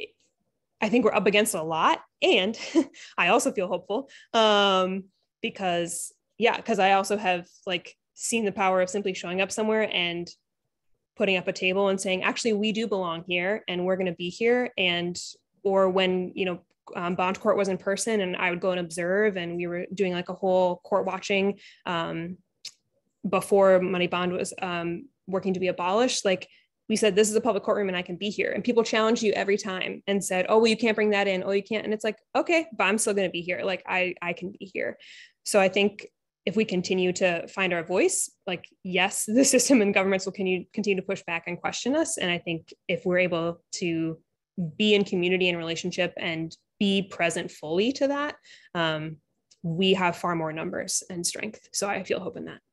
I think we're up against a lot. And I also feel hopeful um, because yeah, because I also have like seen the power of simply showing up somewhere and putting up a table and saying, actually, we do belong here and we're going to be here. And, or when, you know, um, bond court was in person and I would go and observe and we were doing like a whole court watching um, before money bond was um, working to be abolished. Like we said, this is a public courtroom and I can be here. And people challenged you every time and said, oh, well, you can't bring that in. Oh, you can't. And it's like, okay, but I'm still going to be here. Like I, I can be here. So I think if we continue to find our voice, like, yes, the system and governments will continue, continue to push back and question us. And I think if we're able to be in community and relationship and be present fully to that, um, we have far more numbers and strength. So I feel hope in that.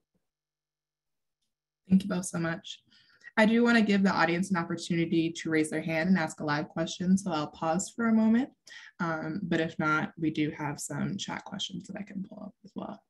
Thank you both so much. I do want to give the audience an opportunity to raise their hand and ask a live question. So I'll pause for a moment. Um, but if not, we do have some chat questions that I can pull up as well.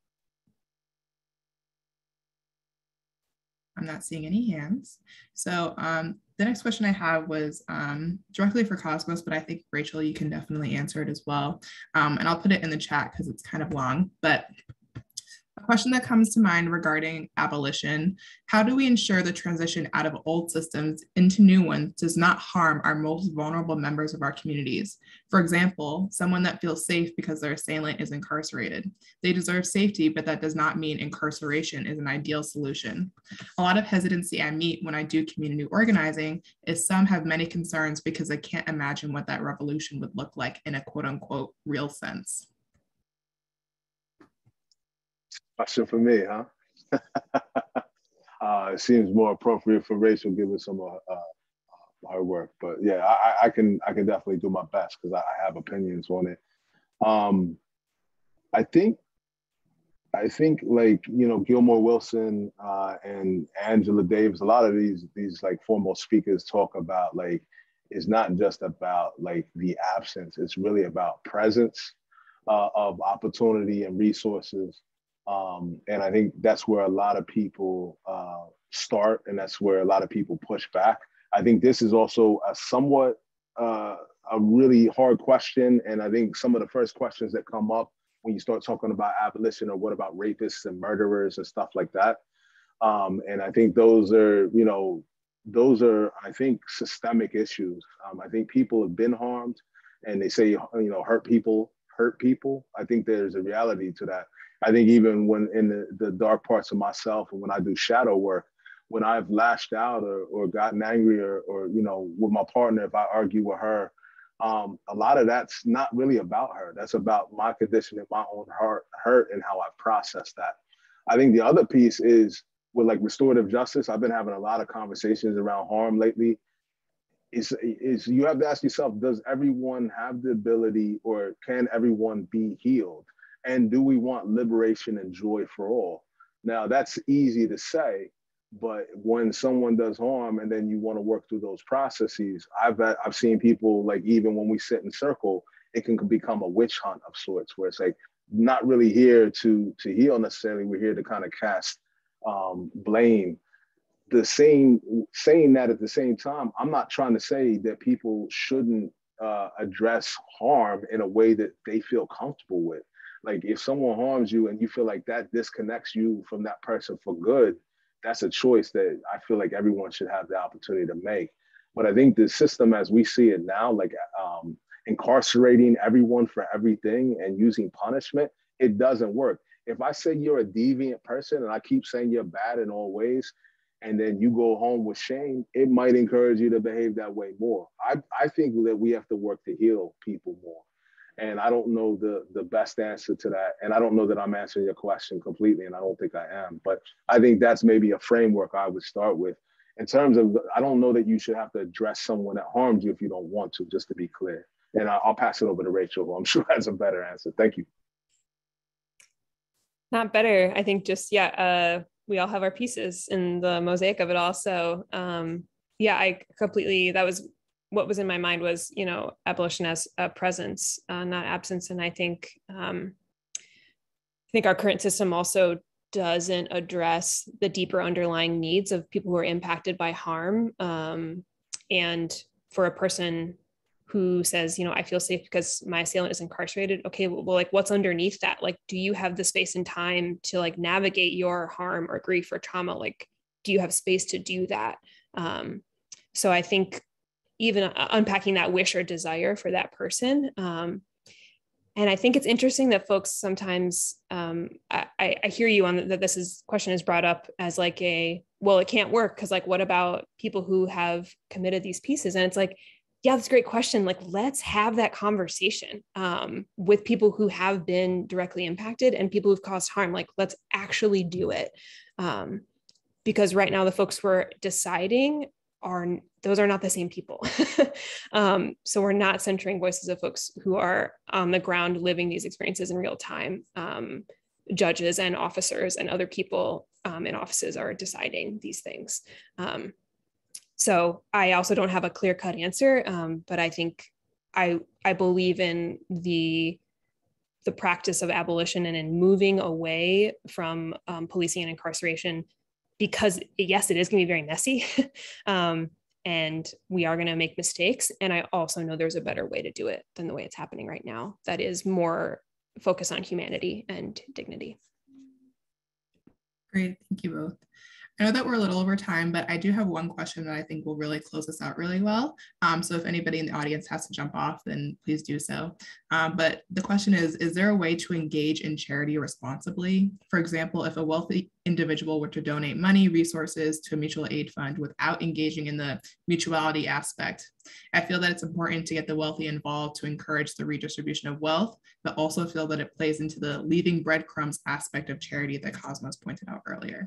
I'm not seeing any hands. So um, the next question I have was um, directly for Cosmos, but I think Rachel, you can definitely answer it as well. Um, and I'll put it in the chat because it's kind of long, but A question that comes to mind regarding abolition: how do we ensure the transition out of old systems into new ones does not harm our most vulnerable members of our communities? For example, someone that feels safe because their assailant is incarcerated. They deserve safety, but that does not mean incarceration is an ideal solution. A lot of hesitancy I meet when I do community organizing is some have many concerns because they can't imagine what that revolution would look like in a quote unquote real sense. Question for me, huh? uh, it seems more appropriate for Rachel giving some uh, uh, her work, but yeah, I, I can I can definitely do my best because I, I have opinions on it. Um, I think I think like you know Gilmore Wilson uh, and Angela Davis, a lot of these these like foremost speakers talk about like it's not just about like the absence; it's really about presence uh, of opportunity and resources. Um, and I think that's where a lot of people uh, start, and that's where a lot of people push back. I think this is also a somewhat uh, a really hard question, and I think some of the first questions that come up when you start talking about abolition or what about rapists and murderers and stuff like that. Um, and I think those are, you know, those are, I think, systemic issues. Um, I think people have been harmed, and they say, you know, hurt people hurt people. I think there's a reality to that. I think even when in the, the dark parts of myself and when I do shadow work, when I've lashed out or, or gotten angry or, or, you know, with my partner, if I argue with her, um, a lot of that's not really about her. That's about my condition and my own heart, hurt and how I process that. I think the other piece is with like restorative justice. I've been having a lot of conversations around harm lately. Is, is you have to ask yourself, does everyone have the ability or can everyone be healed? And do we want liberation and joy for all? Now, that's easy to say, but when someone does harm and then you want to work through those processes, I've I've seen people, like even when we sit in circle, it can become a witch hunt of sorts, where it's like not really here to, to heal necessarily. We're here to kind of cast um, blame. The same, saying that at the same time, I'm not trying to say that people shouldn't uh, address harm in a way that they feel comfortable with. Like if someone harms you and you feel like that disconnects you from that person for good, that's a choice that I feel like everyone should have the opportunity to make. But I think the system as we see it now, like um, incarcerating everyone for everything and using punishment, it doesn't work. If I say you're a deviant person and I keep saying you're bad in all ways, and then you go home with shame, it might encourage you to behave that way more. I, I think that we have to work to heal people more. And I don't know the, the best answer to that. And I don't know that I'm answering your question completely, and I don't think I am. But I think that's maybe a framework I would start with. In terms of, I don't know that you should have to address someone that harmed you if you don't want to, just to be clear. And I'll pass it over to Rachel, who I'm sure has a better answer. Thank you. Not better. I think just, yeah, uh, we all have our pieces in the mosaic of it all. So um, yeah, I completely, that was what was in my mind was, you know, abolition as a presence, uh, not absence. And I think, um, I think our current system also doesn't address the deeper underlying needs of people who are impacted by harm. Um, and for a person who says, you know, I feel safe because my assailant is incarcerated. Okay, well, well, like what's underneath that? Like, do you have the space and time to like navigate your harm or grief or trauma? Like, do you have space to do that? Um, so I think even uh, unpacking that wish or desire for that person. Um, and I think it's interesting that folks sometimes, um, I, I hear you on that this is question is brought up as like a, well, it can't work because like, what about people who have committed these pieces? And it's like, yeah, that's a great question. Like, let's have that conversation um, with people who have been directly impacted and people who've caused harm. Like, let's actually do it. Um, because right now the folks we're deciding are, those are not the same people. um, so we're not centering voices of folks who are on the ground living these experiences in real time. Um, judges and officers and other people um, in offices are deciding these things. Um, So I also don't have a clear-cut answer, um, but I think I I believe in the the practice of abolition and in moving away from um, policing and incarceration, because yes, it is going to be very messy, um, and we are going to make mistakes. And I also know there's a better way to do it than the way it's happening right now. That is more focused on humanity and dignity. Great, thank you both. I know that we're a little over time, but I do have one question that I think will really close us out really well. Um, so if anybody in the audience has to jump off, then please do so. Um, but the question is, is there a way to engage in charity responsibly? For example, if a wealthy individual were to donate money, resources to a mutual aid fund without engaging in the mutuality aspect, I feel that it's important to get the wealthy involved to encourage the redistribution of wealth, but also feel that it plays into the leaving breadcrumbs aspect of charity that Cosmos pointed out earlier.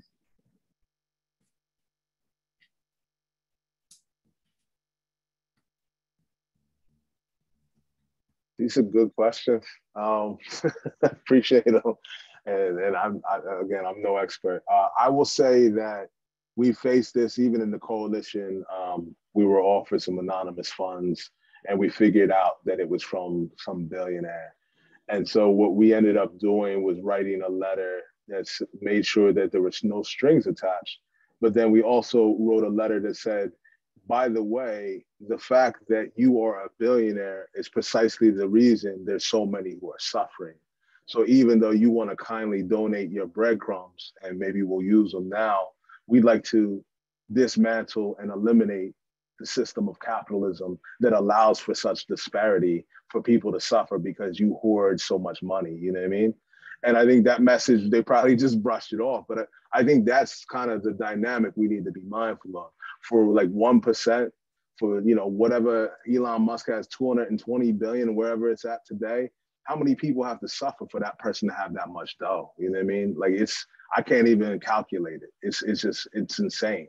These are good questions. Um, appreciate them. And, and I'm, I, again, I'm no expert. Uh, I will say that we faced this even in the coalition. Um, we were offered some anonymous funds and we figured out that it was from some billionaire. And so what we ended up doing was writing a letter that made sure that there was no strings attached. But then we also wrote a letter that said, by the way, the fact that you are a billionaire is precisely the reason there's so many who are suffering. So even though you want to kindly donate your breadcrumbs, and maybe we'll use them now, we'd like to dismantle and eliminate the system of capitalism that allows for such disparity for people to suffer because you hoard so much money, you know what I mean? And I think that message, they probably just brushed it off. But I think that's kind of the dynamic we need to be mindful of. For like one percent, for, you know, whatever Elon Musk has two hundred twenty billion, wherever it's at today, how many people have to suffer for that person to have that much dough? You know what I mean? Like it's, I can't even calculate it. It's, it's just, it's insane.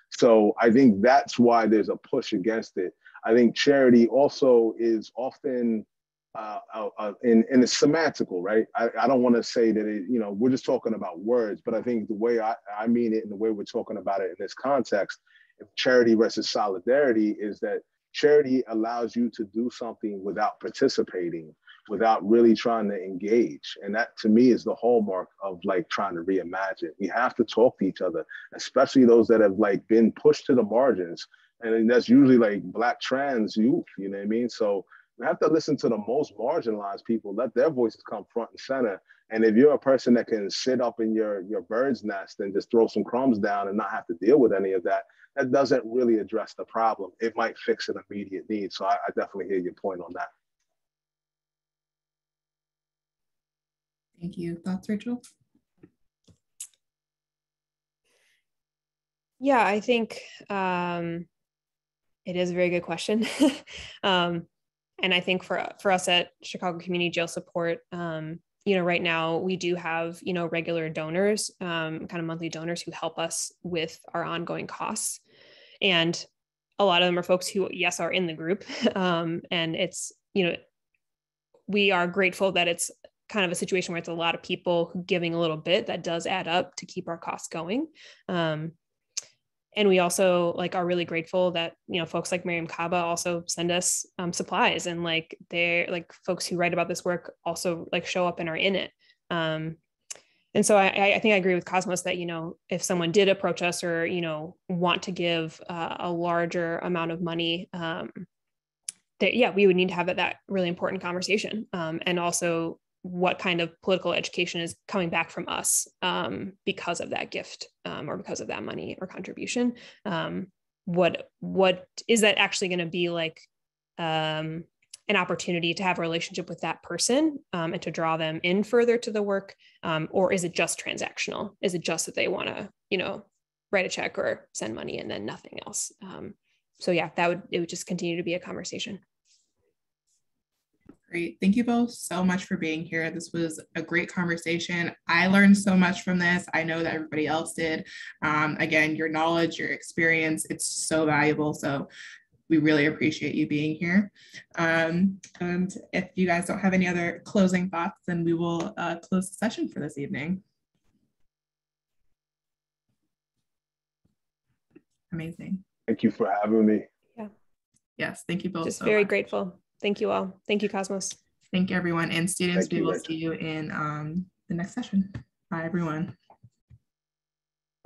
So I think that's why there's a push against it. I think charity also is often uh, uh, in, in it's semantical, right? I, I don't want to say that it, you know, we're just talking about words, but I think the way I, I mean it and the way we're talking about it in this context, charity versus solidarity, is that charity allows you to do something without participating, without really trying to engage. And that to me is the hallmark of like trying to reimagine. We have to talk to each other, especially those that have like been pushed to the margins. And that's usually like Black trans youth, you know what I mean? So we have to listen to the most marginalized people, let their voices come front and center. And if you're a person that can sit up in your, your bird's nest and just throw some crumbs down and not have to deal with any of that, that doesn't really address the problem. It might fix an immediate need. So I, I definitely hear your point on that. Thank you. Thoughts, Rachel? Yeah, I think um, it is a very good question. um, and I think for, for us at Chicago Community Jail Support, um, you know, right now we do have, you know, regular donors, um, kind of monthly donors who help us with our ongoing costs. And a lot of them are folks who, yes, are in the group. Um, and it's, you know, we are grateful that it's kind of a situation where it's a lot of people who giving a little bit that does add up to keep our costs going. Um, and we also like are really grateful that, you know, folks like Miriam Kaba also send us um, supplies, and like they're like folks who write about this work also like show up and are in it. Um, and so I, I think I agree with Cosmos that, you know, if someone did approach us or, you know, want to give uh, a larger amount of money, um, that, yeah, we would need to have that, that really important conversation. Um, and also what kind of political education is coming back from us um, because of that gift um, or because of that money or contribution. Um, what, what is that actually going to be like um, an opportunity to have a relationship with that person um, and to draw them in further to the work? Um, or is it just transactional? Is it just that they want to, you know, write a check or send money and then nothing else? Um, so yeah, that would, it would just continue to be a conversation. Great. Thank you both so much for being here. This was a great conversation. I learned so much from this. I know that everybody else did. Um, again, your knowledge, your experience, it's so valuable. So we really appreciate you being here. Um, and if you guys don't have any other closing thoughts, then we will uh, close the session for this evening. Amazing. Thank you for having me. Yeah. Yes, thank you both. Just so very much. grateful. Thank you all. Thank you, Cosmos. Thank you, everyone. And students, Thank we you, will Rachel. see you in um, the next session. Bye, everyone.